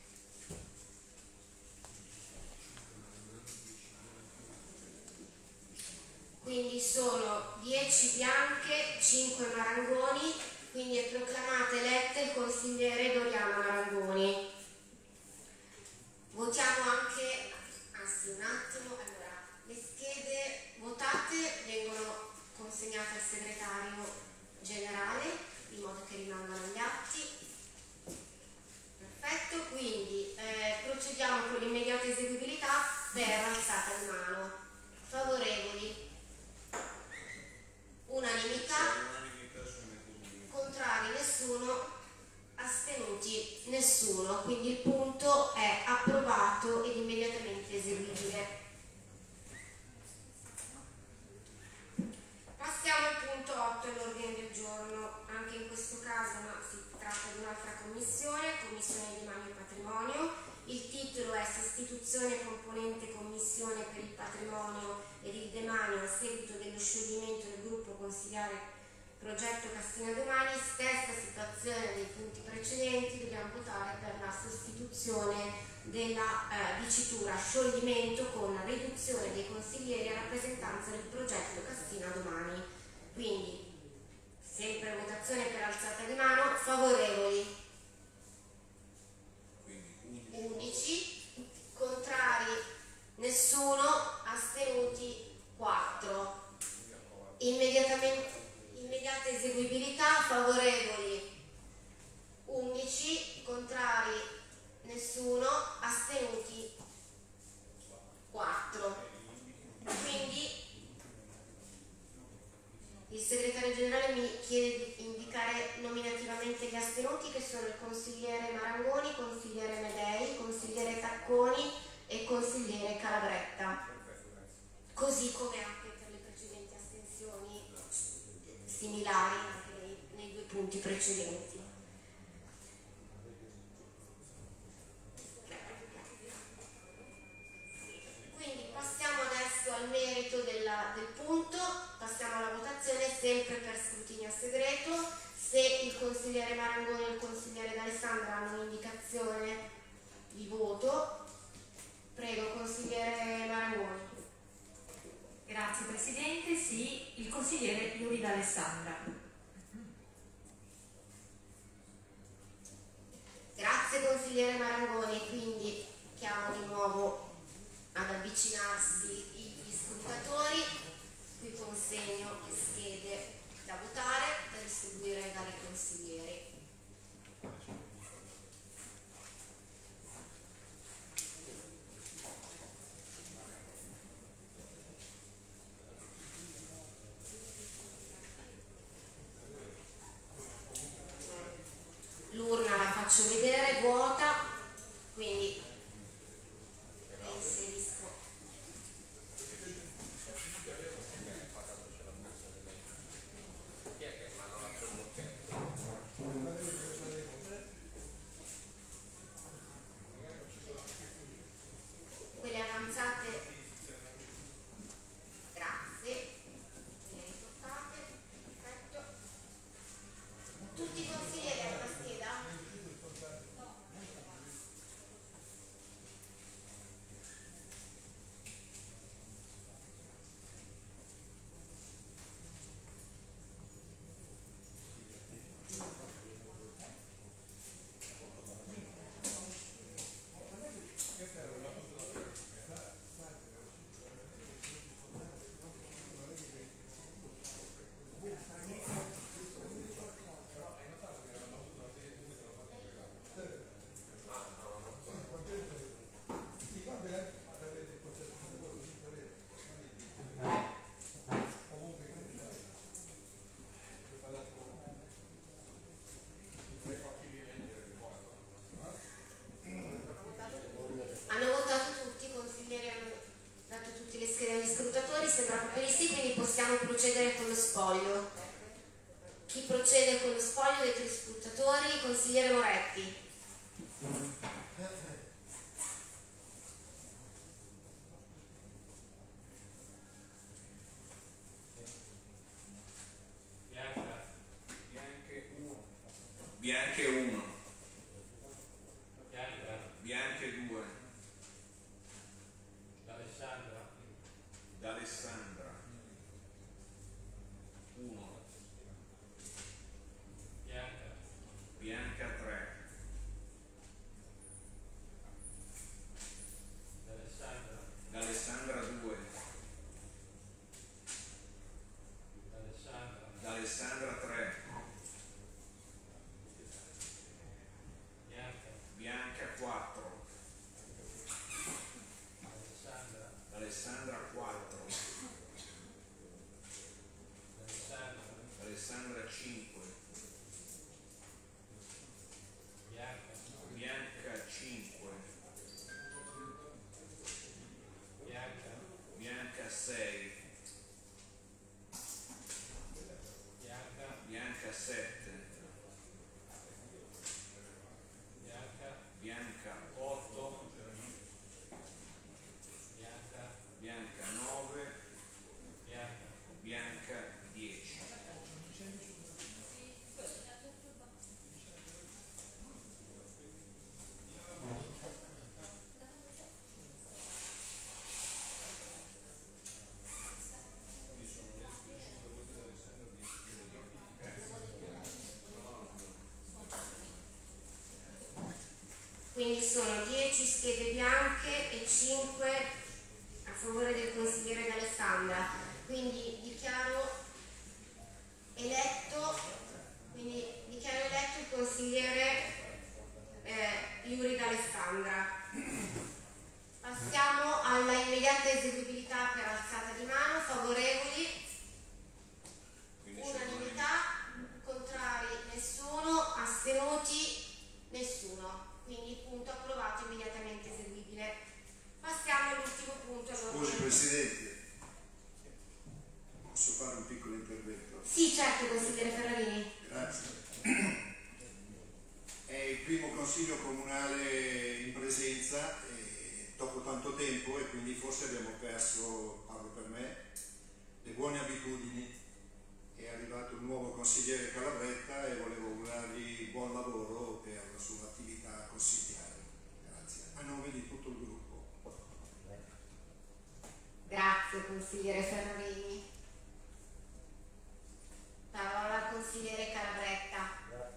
Quindi sono 10 bianche, 5 marangoni, quindi è proclamata eletta il consigliere Doriana Marangoni. Votiamo anche, anzi un attimo, allora, le schede votate vengono consegnate al segretario generale in modo che rimangano agli atti. Perfetto, quindi procediamo con l'immediata eseguibilità per alzata di mano. Favorevoli? Unanimità, contrari nessuno, astenuti nessuno, quindi il punto è approvato ed immediatamente eseguibile. Passiamo al punto 8 all'ordine del giorno, anche in questo caso si tratta di un'altra commissione di demanio e patrimonio. Il titolo è Sostituzione componente commissione per il patrimonio ed il demanio a seguito dello scioglimento del gruppo consigliare progetto Cassina Domani. Stessa situazione dei punti precedenti, dobbiamo votare per la sostituzione della dicitura scioglimento con riduzione dei consiglieri a rappresentanza del progetto Cassina Domani. Quindi sempre votazione per alzata di mano. Favorevoli? 11, contrari nessuno, astenuti 4. Immediata eseguibilità. Favorevoli 11, contrari nessuno, astenuti 4. Quindi il segretario generale mi chiede di indicare nominativamente gli astenuti, che sono il consigliere Marangoni, consigliere Medei, consigliere Tacconi e consigliere Calabretta, così come anche per le precedenti astensioni similari anche nei due punti precedenti. Quindi passiamo adesso al merito del punto, passiamo alla votazione sempre per scrutinio segreto. Se il consigliere Marangoni e il consigliere D'Alessandra hanno un'indicazione di voto, prego consigliere Marangoni. Grazie Presidente, sì, il consigliere Iuri D'Alessandra. Grazie consigliere Marangoni, quindi chiamo di nuovo ad avvicinarsi gli scrutatori. Qui consegno le schede da votare, da distribuire dai consiglieri. L'urna la faccio vedere, vuota, quindi inserisco. Quelle avanzate, grazie, le riportate, perfetto. Tutti i consiglieri hanno la scheda? Chi procede con lo spoglio dei telescrutatori? Consigliere Moretti. Bianche 1, Bianche 2, D'Alessandra 1, Bianca 3, D'Alessandra 2, D'Alessandra 3, Bianca 4, D'Alessandra 4, D'Alessandra 5, Bianca 5, Bianca 6, Bianca 7, Bianca 8, Bianca 9, Bianca 10. Quindi sono 10 schede bianche e 5 a favore del consigliere D'Alessandra. Quindi dichiaro eletto il consigliere Iuri D'Alessandra. Passiamo alla immediata eseguibilità per alzata di mano. Favorevoli? Unanimità. Contrari? Nessuno. Astenuti? Nessuno. Quindi punto approvato, immediatamente eseguibile. Passiamo all'ultimo punto. Scusi Presidente, posso fare un piccolo intervento? Sì, certo, consigliere Ferrarini. Grazie. È il primo consiglio comunale in presenza dopo tanto tempo e quindi forse abbiamo perso, parlo per me, le buone abitudini. È arrivato il nuovo consigliere Calabretta e volevo augurargli buon lavoro per la sua attività consigliare. Grazie. A nome di tutto il gruppo. Grazie, consigliere Ferrarini. Parola al consigliere Calabretta.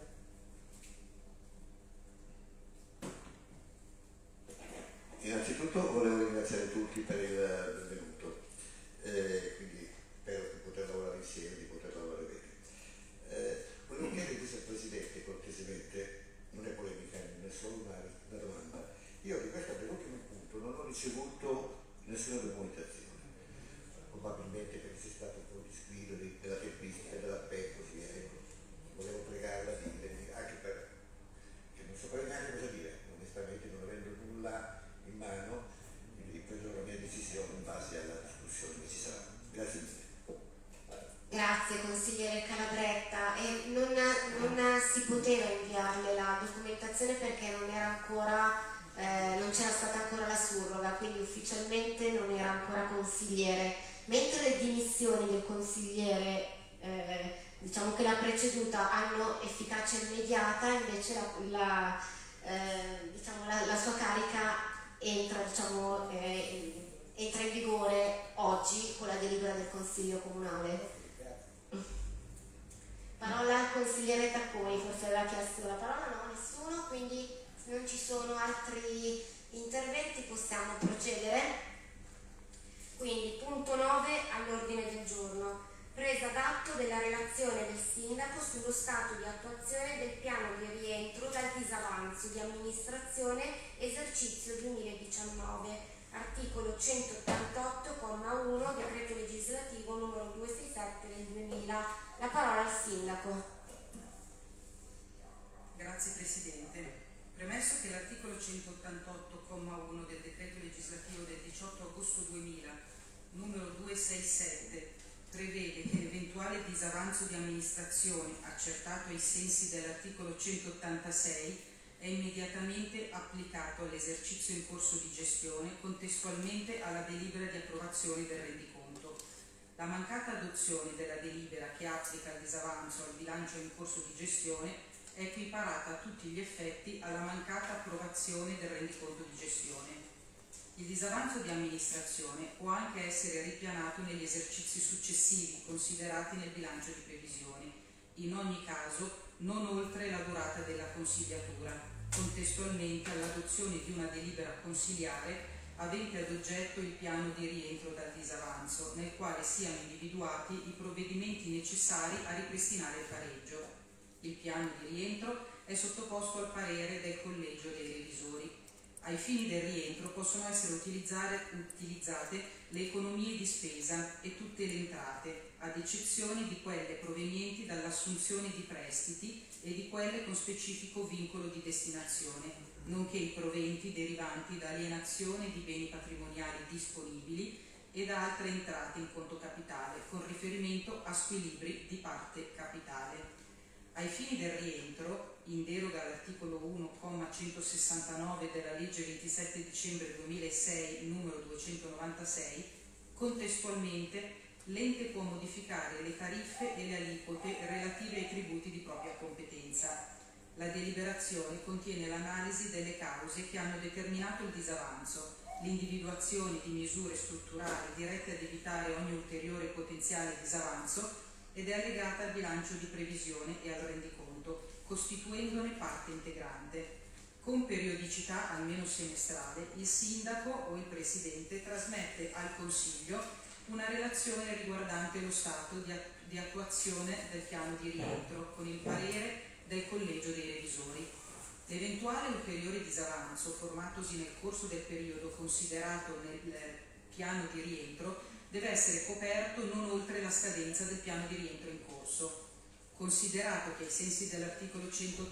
Innanzitutto volevo ringraziare tutti per il benvenuto, quindi spero di poter lavorare insieme, di poter lavorare bene. Volevo chiedervi se il Presidente, cortesemente, non è polemica, non è solo una domanda. Io di questo penultimo punto non ho ricevuto nessuna comunicazione, probabilmente perché c'è stato un po' di squillo della tempistica, dell'appello, così via. Volevo pregarla di dirmi, anche per che non saprei neanche cosa dire, onestamente, non avendo nulla in mano, quindi ho preso la mia decisione in base alla discussione che ci sarà. Grazie mille. Grazie consigliere Calabretta. E non si poteva inviarle la documentazione perché non era ancora, non c'era stata ancora la surroga, quindi ufficialmente non era ancora consigliere. Mentre le dimissioni del consigliere, diciamo che l'ha preceduta, hanno efficacia immediata, invece la sua carica entra in vigore oggi con la delibera del Consiglio Comunale. Parola al consigliere Tacconi, forse aveva chiesto la parola, no? Nessuno, quindi se non ci sono altri interventi possiamo procedere. Quindi punto 9 all'ordine del giorno. Presa d'atto della relazione del Sindaco sullo stato di attuazione del piano di rientro dal disavanzo di amministrazione esercizio 2019, articolo 188,1 decreto legislativo numero 267 del 2000. La parola al Sindaco. Grazie Presidente. Premesso che l'articolo 188,1 del decreto legislativo del 18 agosto 2000 numero 267 prevede che l'eventuale disavanzo di amministrazione accertato ai sensi dell'articolo 186 è immediatamente applicato all'esercizio in corso di gestione contestualmente alla delibera di approvazione del rendiconto. La mancata adozione della delibera che applica il disavanzo al bilancio in corso di gestione è equiparata a tutti gli effetti alla mancata approvazione del rendiconto di gestione. Il disavanzo di amministrazione può anche essere ripianato negli esercizi successivi considerati nel bilancio di previsione, in ogni caso non oltre la durata della consigliatura, contestualmente all'adozione di una delibera consiliare avente ad oggetto il piano di rientro dal disavanzo, nel quale siano individuati i provvedimenti necessari a ripristinare il pareggio. Il piano di rientro è sottoposto al parere del Collegio dei Revisori. Ai fini del rientro possono essere utilizzate le economie di spesa e tutte le entrate, ad eccezione di quelle provenienti dall'assunzione di prestiti e di quelle con specifico vincolo di destinazione, nonché i proventi derivanti da alienazione di beni patrimoniali disponibili e da altre entrate in conto capitale, con riferimento a squilibri di parte capitale. Ai fini del rientro, in deroga all'articolo 1,169 della legge 27 dicembre 2006 numero 296, contestualmente l'ente può modificare le tariffe e le aliquote relative ai tributi di propria competenza. La deliberazione contiene l'analisi delle cause che hanno determinato il disavanzo, l'individuazione di misure strutturali dirette ad evitare ogni ulteriore potenziale disavanzo ed è allegata al bilancio di previsione e al rendiconto, costituendone parte integrante. Con periodicità almeno semestrale, il sindaco o il presidente trasmette al Consiglio una relazione riguardante lo stato di attuazione del piano di rientro con il parere del Collegio dei Revisori. L'eventuale ulteriore disavanzo formatosi nel corso del periodo considerato nel piano di rientro deve essere coperto non oltre la scadenza del piano di rientro in corso. Considerato che ai sensi dell'articolo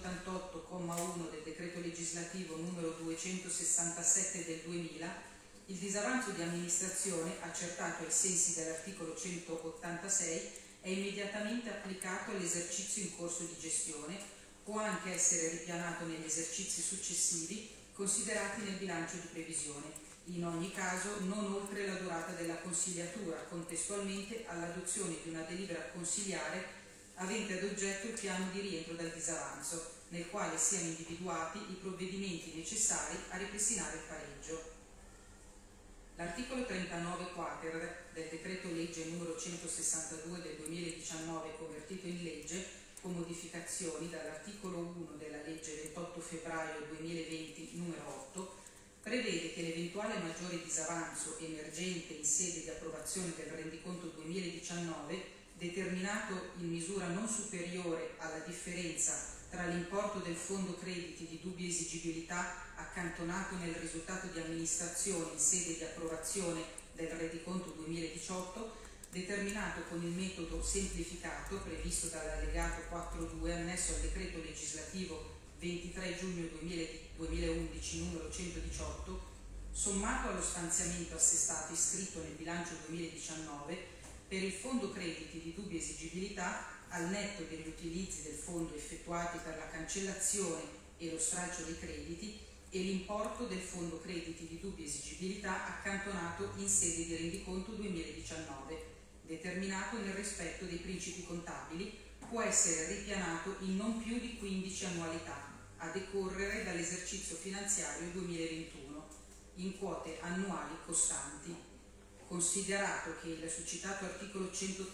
188,1 del decreto legislativo numero 267 del 2000, il disavanzo di amministrazione accertato ai sensi dell'articolo 186 è immediatamente applicato all'esercizio in corso di gestione, può anche essere ripianato negli esercizi successivi considerati nel bilancio di previsione, in ogni caso non oltre la durata della consigliatura, contestualmente all'adozione di una delibera consiliare avente ad oggetto il piano di rientro dal disavanzo, nel quale siano individuati i provvedimenti necessari a ripristinare il pareggio. L'articolo 39 quater del decreto legge numero 162 del 2019 convertito in legge con modificazioni dall'articolo 1 della legge 28 febbraio 2020 numero 8 prevede che l'eventuale maggiore disavanzo emergente in sede di approvazione del rendiconto 2019 determinato in misura non superiore alla differenza tra l'importo del fondo crediti di dubbia esigibilità accantonato nel risultato di amministrazione in sede di approvazione del rendiconto 2018, determinato con il metodo semplificato previsto dall'allegato 4.2 annesso al decreto legislativo 23 giugno 2011 numero 118, sommato allo stanziamento assestato iscritto nel bilancio 2019 per il fondo crediti di dubbia esigibilità al netto degli utilizzi del fondo effettuati per la cancellazione e lo stralcio dei crediti e l'importo del fondo crediti di dubbia esigibilità accantonato in sede di rendiconto 2019, determinato nel rispetto dei principi contabili, può essere ripianato in non più di 15 annualità a decorrere dall'esercizio finanziario 2021 in quote annuali costanti. Considerato che il succitato articolo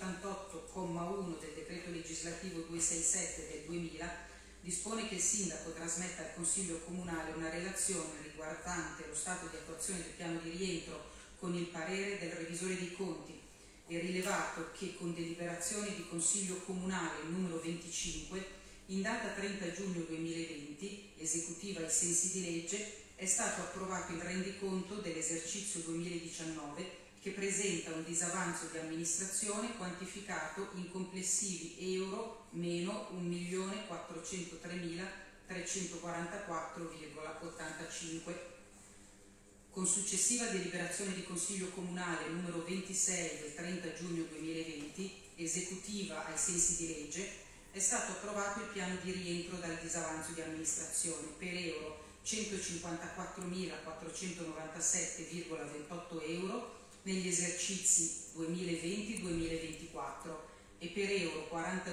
188,1 del decreto legislativo 267 del 2000 dispone che il sindaco trasmetta al Consiglio Comunale una relazione riguardante lo stato di attuazione del piano di rientro con il parere del revisore dei conti e rilevato che con deliberazione di Consiglio Comunale numero 25 in data 30 giugno 2020, esecutiva ai sensi di legge, è stato approvato il rendiconto dell'esercizio 2019 che presenta un disavanzo di amministrazione quantificato in complessivi euro meno 1.403.344,85. con successiva deliberazione di Consiglio Comunale numero 26 del 30 giugno 2020, esecutiva ai sensi di legge, è stato approvato il piano di rientro dal disavanzo di amministrazione per euro 154.497,28 euro negli esercizi 2020-2024 e per euro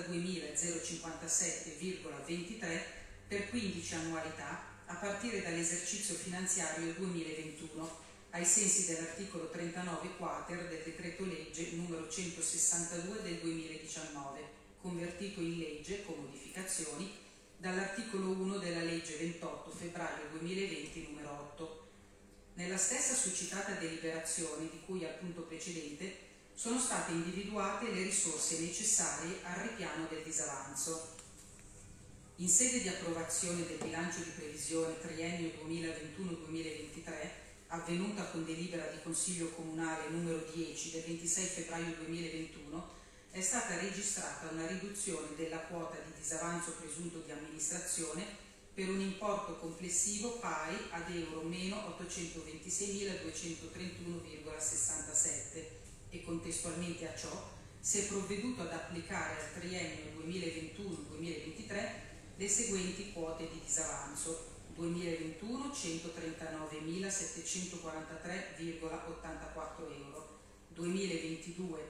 42.057,23 per 15 annualità a partire dall'esercizio finanziario 2021, ai sensi dell'articolo 39 quater del decreto legge numero 162 del 2019, convertito in legge con modificazioni dall'articolo 1 della legge 28 febbraio 2020 numero 8. Nella stessa succitata deliberazione di cui al punto precedente sono state individuate le risorse necessarie al ripiano del disavanzo. In sede di approvazione del bilancio di previsione triennio 2021-2023, avvenuta con delibera di Consiglio Comunale numero 10 del 26 febbraio 2021, è stata registrata una riduzione della quota di disavanzo presunto di amministrazione per un importo complessivo pari ad euro meno 826.231,67 e contestualmente a ciò si è provveduto ad applicare al triennio 2021-2023 le seguenti quote di disavanzo: 2021 139.743,84 euro, 2022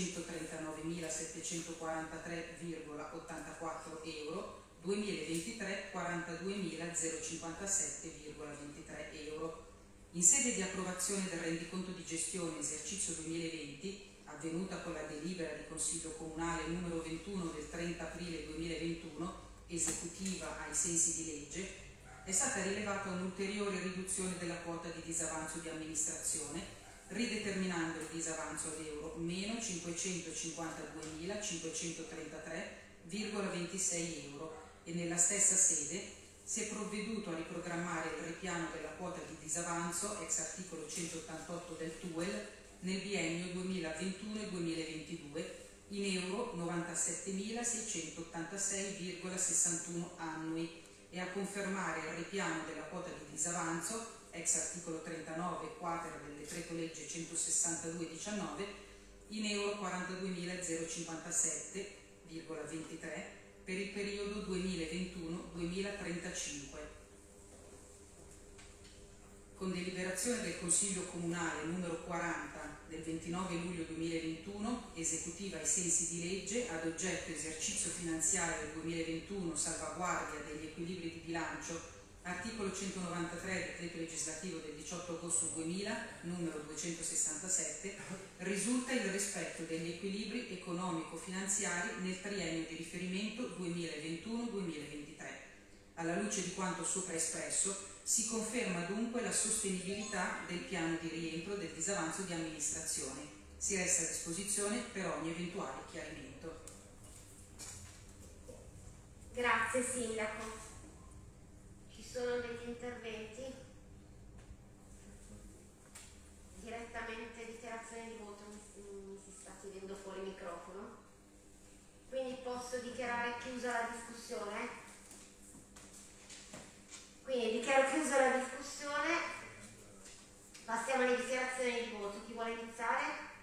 139.743,84 euro, 2023 42.057,23 euro. In sede di approvazione del rendiconto di gestione esercizio 2020, avvenuta con la delibera di Consiglio Comunale numero 21 del 30 aprile 2021, esecutiva ai sensi di legge, è stata rilevata un'ulteriore riduzione della quota di disavanzo di amministrazione, rideterminando il disavanzo ad euro meno 552.533,26 euro e nella stessa sede si è provveduto a riprogrammare il ripiano della quota di disavanzo ex articolo 188 del TUEL nel biennio 2021 e 2022 in euro 97.686,61 annui e a confermare il ripiano della quota di disavanzo ex articolo 39 quater del decreto legge 162/19 in euro 42.057,23 per il periodo 2021-2035. Con deliberazione del Consiglio Comunale numero 40 del 29 luglio 2021, esecutiva ai sensi di legge, ad oggetto esercizio finanziario del 2021, salvaguardia degli equilibri di bilancio, articolo 193 decreto legislativo del 18 agosto 2000, numero 267, risulta il rispetto degli equilibri economico-finanziari nel triennio di riferimento 2021-2023. Alla luce di quanto sopra espresso, si conferma dunque la sostenibilità del piano di rientro del disavanzo di amministrazione. Si resta a disposizione per ogni eventuale chiarimento. Grazie Sindaco. Ci sono degli interventi? Direttamente dichiarazione di voto, mi si sta chiudendo fuori il microfono. Quindi posso dichiarare chiusa la discussione? Quindi dichiaro chiusa la discussione, passiamo alle dichiarazioni di voto. Chi vuole iniziare?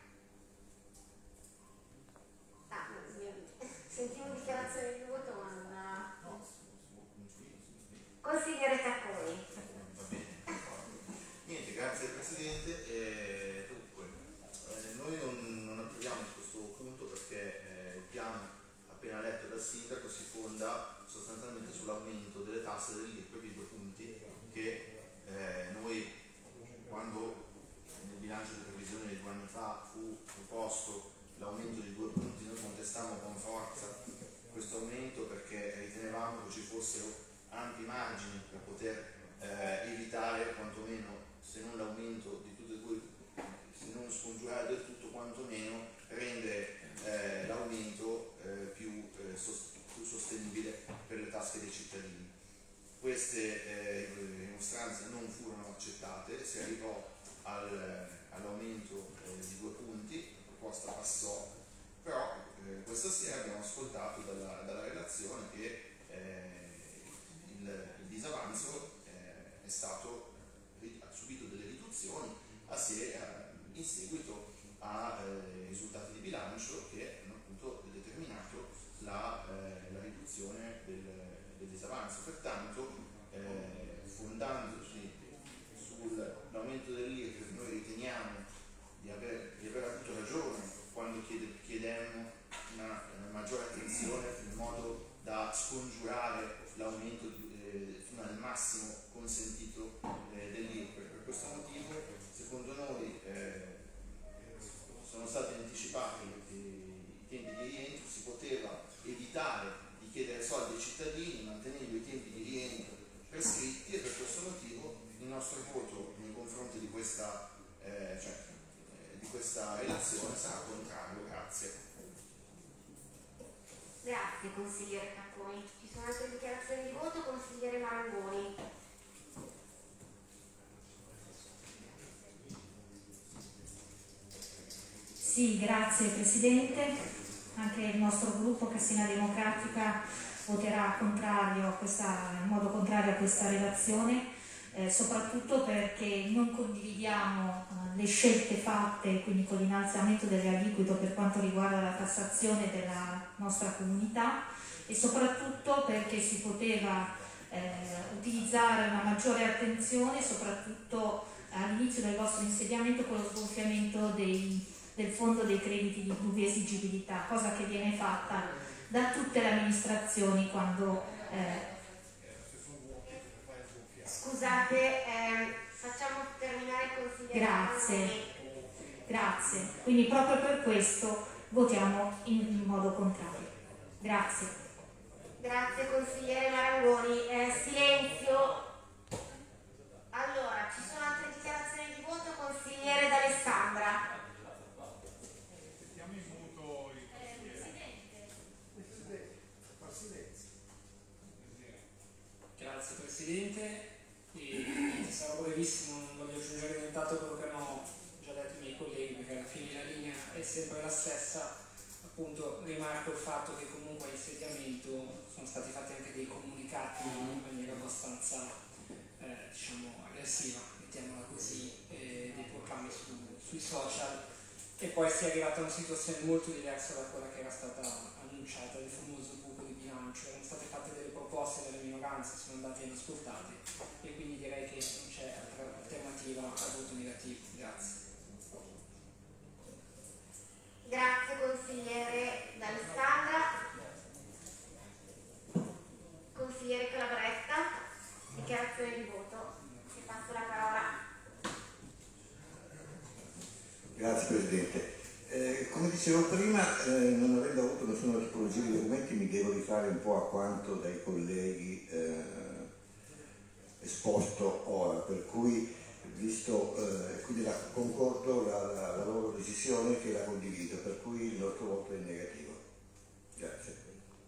Sentiamo dichiarazioni di voto, ma consigliere Tacconi. Va bene. Niente, grazie Presidente. Dunque, noi non approviamo questo punto perché il piano appena letto dal Sindaco si fonda sostanzialmente sull'aumento delle tasse dell'IRPEF di 2 punti che noi, quando nel bilancio di previsione di 2 anni fa fu proposto l'aumento di 2 punti, noi contestammo con forza questo aumento perché ritenevamo che ci fossero ampi margini per poter evitare quantomeno, se non l'aumento di tutte e 2, se non scongiurare del tutto, quantomeno rendere l'aumento più sostenibile per le tasche dei cittadini. Queste rimostranze non furono accettate, si arrivò all'aumento di 2 punti, la proposta passò, però questa sera abbiamo ascoltato dalla relazione che il disavanzo ha subito delle riduzioni minoranza. Pertanto, fondandosi sull'aumento dell'IRPEF, noi riteniamo di aver avuto ragione quando chiedemmo una maggiore attenzione in modo da scongiurare l'aumento fino al massimo consentito dell'IRPEF. Per questo motivo, secondo noi, sono stati anticipati i tempi di rientro, si poteva evitare di chiedere soldi ai cittadini mantenendo i tempi di rientro prescritti, e per questo motivo il nostro voto nei confronti di questa relazione sarà contrario. Grazie. Grazie consigliere Cacconi. Ci sono altre dichiarazioni di voto? Consigliere Marangoni. Sì, grazie Presidente. Anche il nostro gruppo Cassina Democratica voterà in modo contrario a questa relazione, soprattutto perché non condividiamo le scelte fatte, quindi con l'innalzamento dell'aliquoto per quanto riguarda la tassazione della nostra comunità, e soprattutto perché si poteva utilizzare una maggiore attenzione, soprattutto all'inizio del vostro insediamento, con lo sgonfiamento del fondo dei crediti di dubbia esigibilità, cosa che viene fatta da tutte le amministrazioni quando... Scusate, facciamo terminare il consigliere. Grazie. Quindi proprio per questo votiamo in modo contrario. Grazie. Grazie consigliere Marangoni. Silenzio. Allora, ci sono altre dichiarazioni di voto? Consigliere D'Alessandra. Grazie Presidente, sarò brevissimo, non voglio aggiungere nient'altro a quello che hanno già detto i miei colleghi, perché alla fine la linea è sempre la stessa. Appunto rimarco il fatto che comunque all'insediamento sono stati fatti anche dei comunicati in maniera abbastanza aggressiva, mettiamola così, dei proclami sui social, e poi si è arrivata a una situazione molto diversa da quella che era stata annunciata, del famoso buco di bilancio. Erano state fatte delle proposte dalle minoranze, sono andate inascoltate, e quindi direi che non c'è altra alternativa al voto negativo. Grazie. Grazie consigliere D'Alessandra. Consigliere Calabretta, dichiarazione di voto. Ti passo la parola. Grazie Presidente. Come dicevo prima, non avendo avuto nessuna tipologia di documenti, mi devo rifare un po' a quanto dai colleghi esposto ora, per cui quindi concordo la loro decisione, che la condivido, per cui il nostro voto è negativo. Grazie.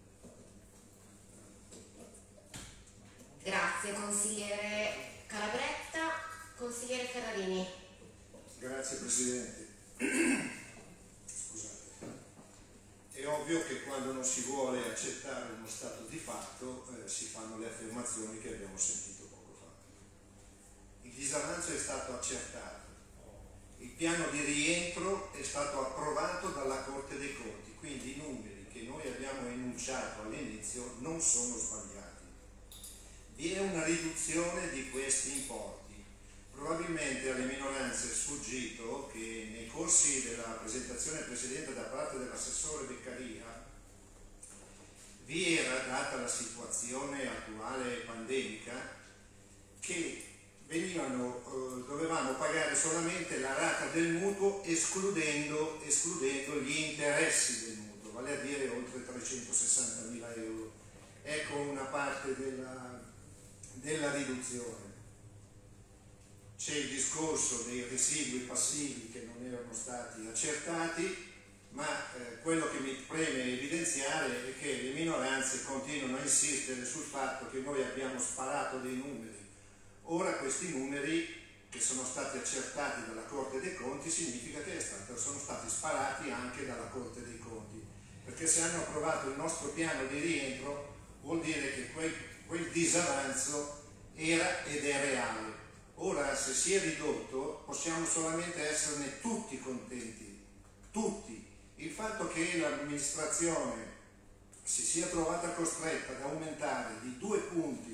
Grazie consigliere Calabretta. Consigliere Ferrarini. Grazie Presidente. Scusate. È ovvio che quando non si vuole accettare uno stato di fatto si fanno le affermazioni che abbiamo sentito poco fa. Il disavanzo è stato accertato, il piano di rientro è stato approvato dalla Corte dei Conti, quindi i numeri che noi abbiamo enunciato all'inizio non sono sbagliati. Vi è una riduzione di questi importi. Probabilmente alle minoranze è sfuggito che nei corsi della presentazione precedente da parte dell'assessore Beccaria vi era, data la situazione attuale pandemica, che dovevamo pagare solamente la rata del mutuo escludendo gli interessi del mutuo, vale a dire oltre 360.000 euro. Ecco una parte della riduzione. C'è il discorso dei residui passivi che non erano stati accertati, ma quello che mi preme evidenziare è che le minoranze continuano a insistere sul fatto che noi abbiamo sparato dei numeri. Ora questi numeri, che sono stati accertati dalla Corte dei Conti, significa che sono stati sparati anche dalla Corte dei Conti, perché se hanno approvato il nostro piano di rientro vuol dire che quel disavanzo era ed è reale. Ora, se si è ridotto, possiamo solamente esserne tutti contenti, tutti. Il fatto che l'amministrazione si sia trovata costretta ad aumentare di 2 punti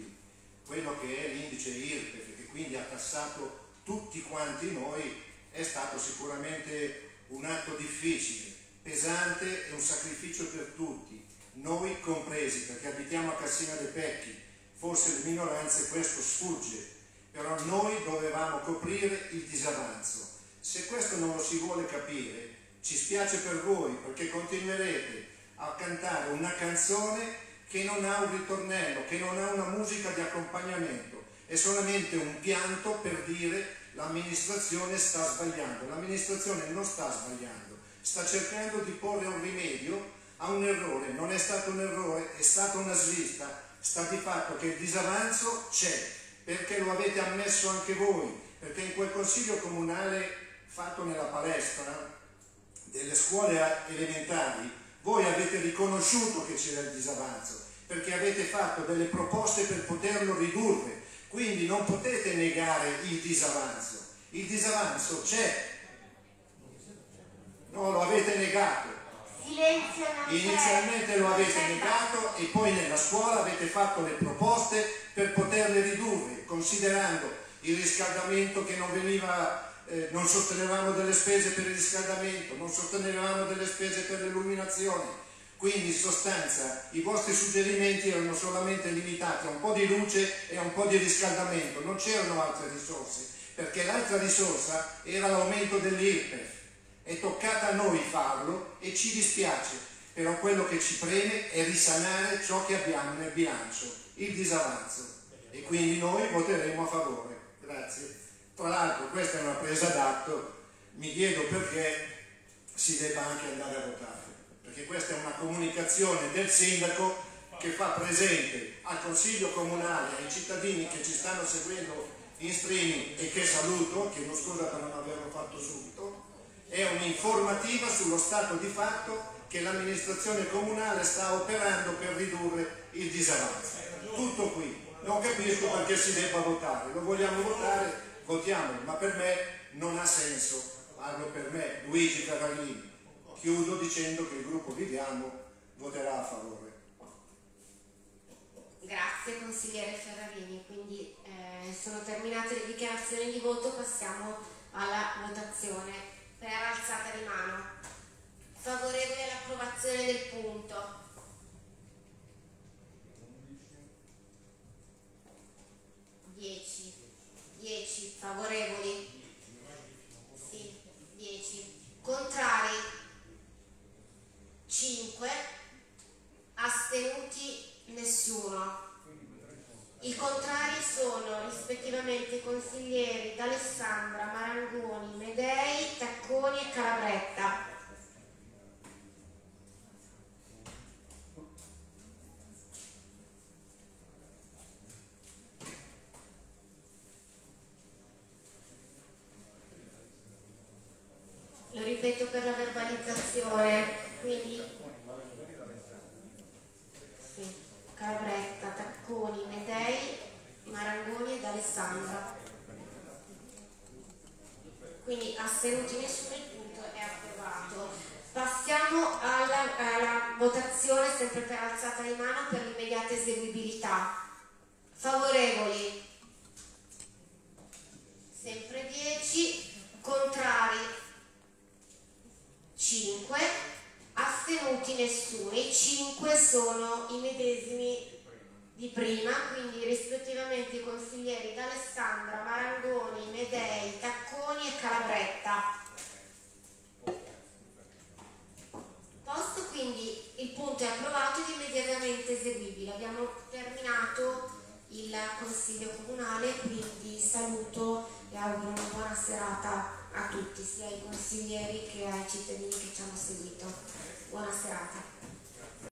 quello che è l'indice IRPEF, che quindi ha tassato tutti quanti noi, è stato sicuramente un atto difficile, pesante e un sacrificio per tutti, noi compresi, perché abitiamo a Cassina dei Pecchi, forse le minoranze questo sfugge, però noi dovevamo coprire il disavanzo. Se questo non lo si vuole capire, ci spiace per voi, perché continuerete a cantare una canzone che non ha un ritornello, che non ha una musica di accompagnamento, è solamente un pianto per dire l'amministrazione sta sbagliando. L'amministrazione non sta sbagliando, sta cercando di porre un rimedio a un errore. Non è stato un errore, è stata una svista. Sta di fatto che il disavanzo c'è, perché lo avete ammesso anche voi, perché in quel consiglio comunale fatto nella palestra delle scuole elementari voi avete riconosciuto che c'era il disavanzo, perché avete fatto delle proposte per poterlo ridurre. Quindi non potete negare il disavanzo c'è, no, lo avete negato, silenzio, inizialmente lo avete negato e poi nella scuola avete fatto le proposte per poterle ridurre, considerando il riscaldamento che non veniva, non sostenevamo delle spese per il riscaldamento, non sostenevamo delle spese per l'illuminazione. Quindi in sostanza i vostri suggerimenti erano solamente limitati a un po' di luce e a un po' di riscaldamento, non c'erano altre risorse, perché l'altra risorsa era l'aumento dell'IRPEF. È toccata a noi farlo e ci dispiace, però quello che ci preme è risanare ciò che abbiamo nel bilancio, il disavanzo, e quindi noi voteremo a favore. Grazie. Tra l'altro questa è una presa d'atto, mi chiedo perché si debba anche andare a votare, perché questa è una comunicazione del sindaco che fa presente al Consiglio Comunale, ai cittadini che ci stanno seguendo in streaming e che saluto, chiedo scusa per non averlo fatto subito, è un'informativa sullo stato di fatto che l'amministrazione comunale sta operando per ridurre il disavanzo. Tutto qui. Non capisco perché si debba votare. Lo vogliamo votare? Votiamolo, ma per me non ha senso. Parlo per me, Luigi Ferrarini. Chiudo dicendo che il gruppo Viviamo voterà a favore. Grazie consigliere Ferrarini, quindi sono terminate le dichiarazioni di voto, passiamo alla votazione per alzata di mano. Favorevole all'approvazione del punto? 10 favorevoli? Sì, 10 contrari? 5 astenuti? Nessuno. I contrari sono rispettivamente i consiglieri D'Alessandra, Marangoni, Medei, Tacconi e Calabretta. Lo ripeto per la verbalizzazione, quindi sì. Calabretta, Tacconi, Medei, Marangoni ed Alessandra. Quindi astenuti nessuno, il punto è approvato. Passiamo alla votazione sempre per alzata di mano per l'immediata eseguibilità. Favorevoli? Sempre 10, contrari 5. Astenuti nessuno, i 5 sono i medesimi di prima, quindi rispettivamente i consiglieri D'Alessandra, Marangoni, Medei, Tacconi e Calabretta. Posto, quindi il punto è approvato ed immediatamente eseguibile. Abbiamo terminato il consiglio comunale, quindi saluto e auguro una buona serata a tutti, sia ai consiglieri che ai cittadini che ci hanno seguito. Buona serata.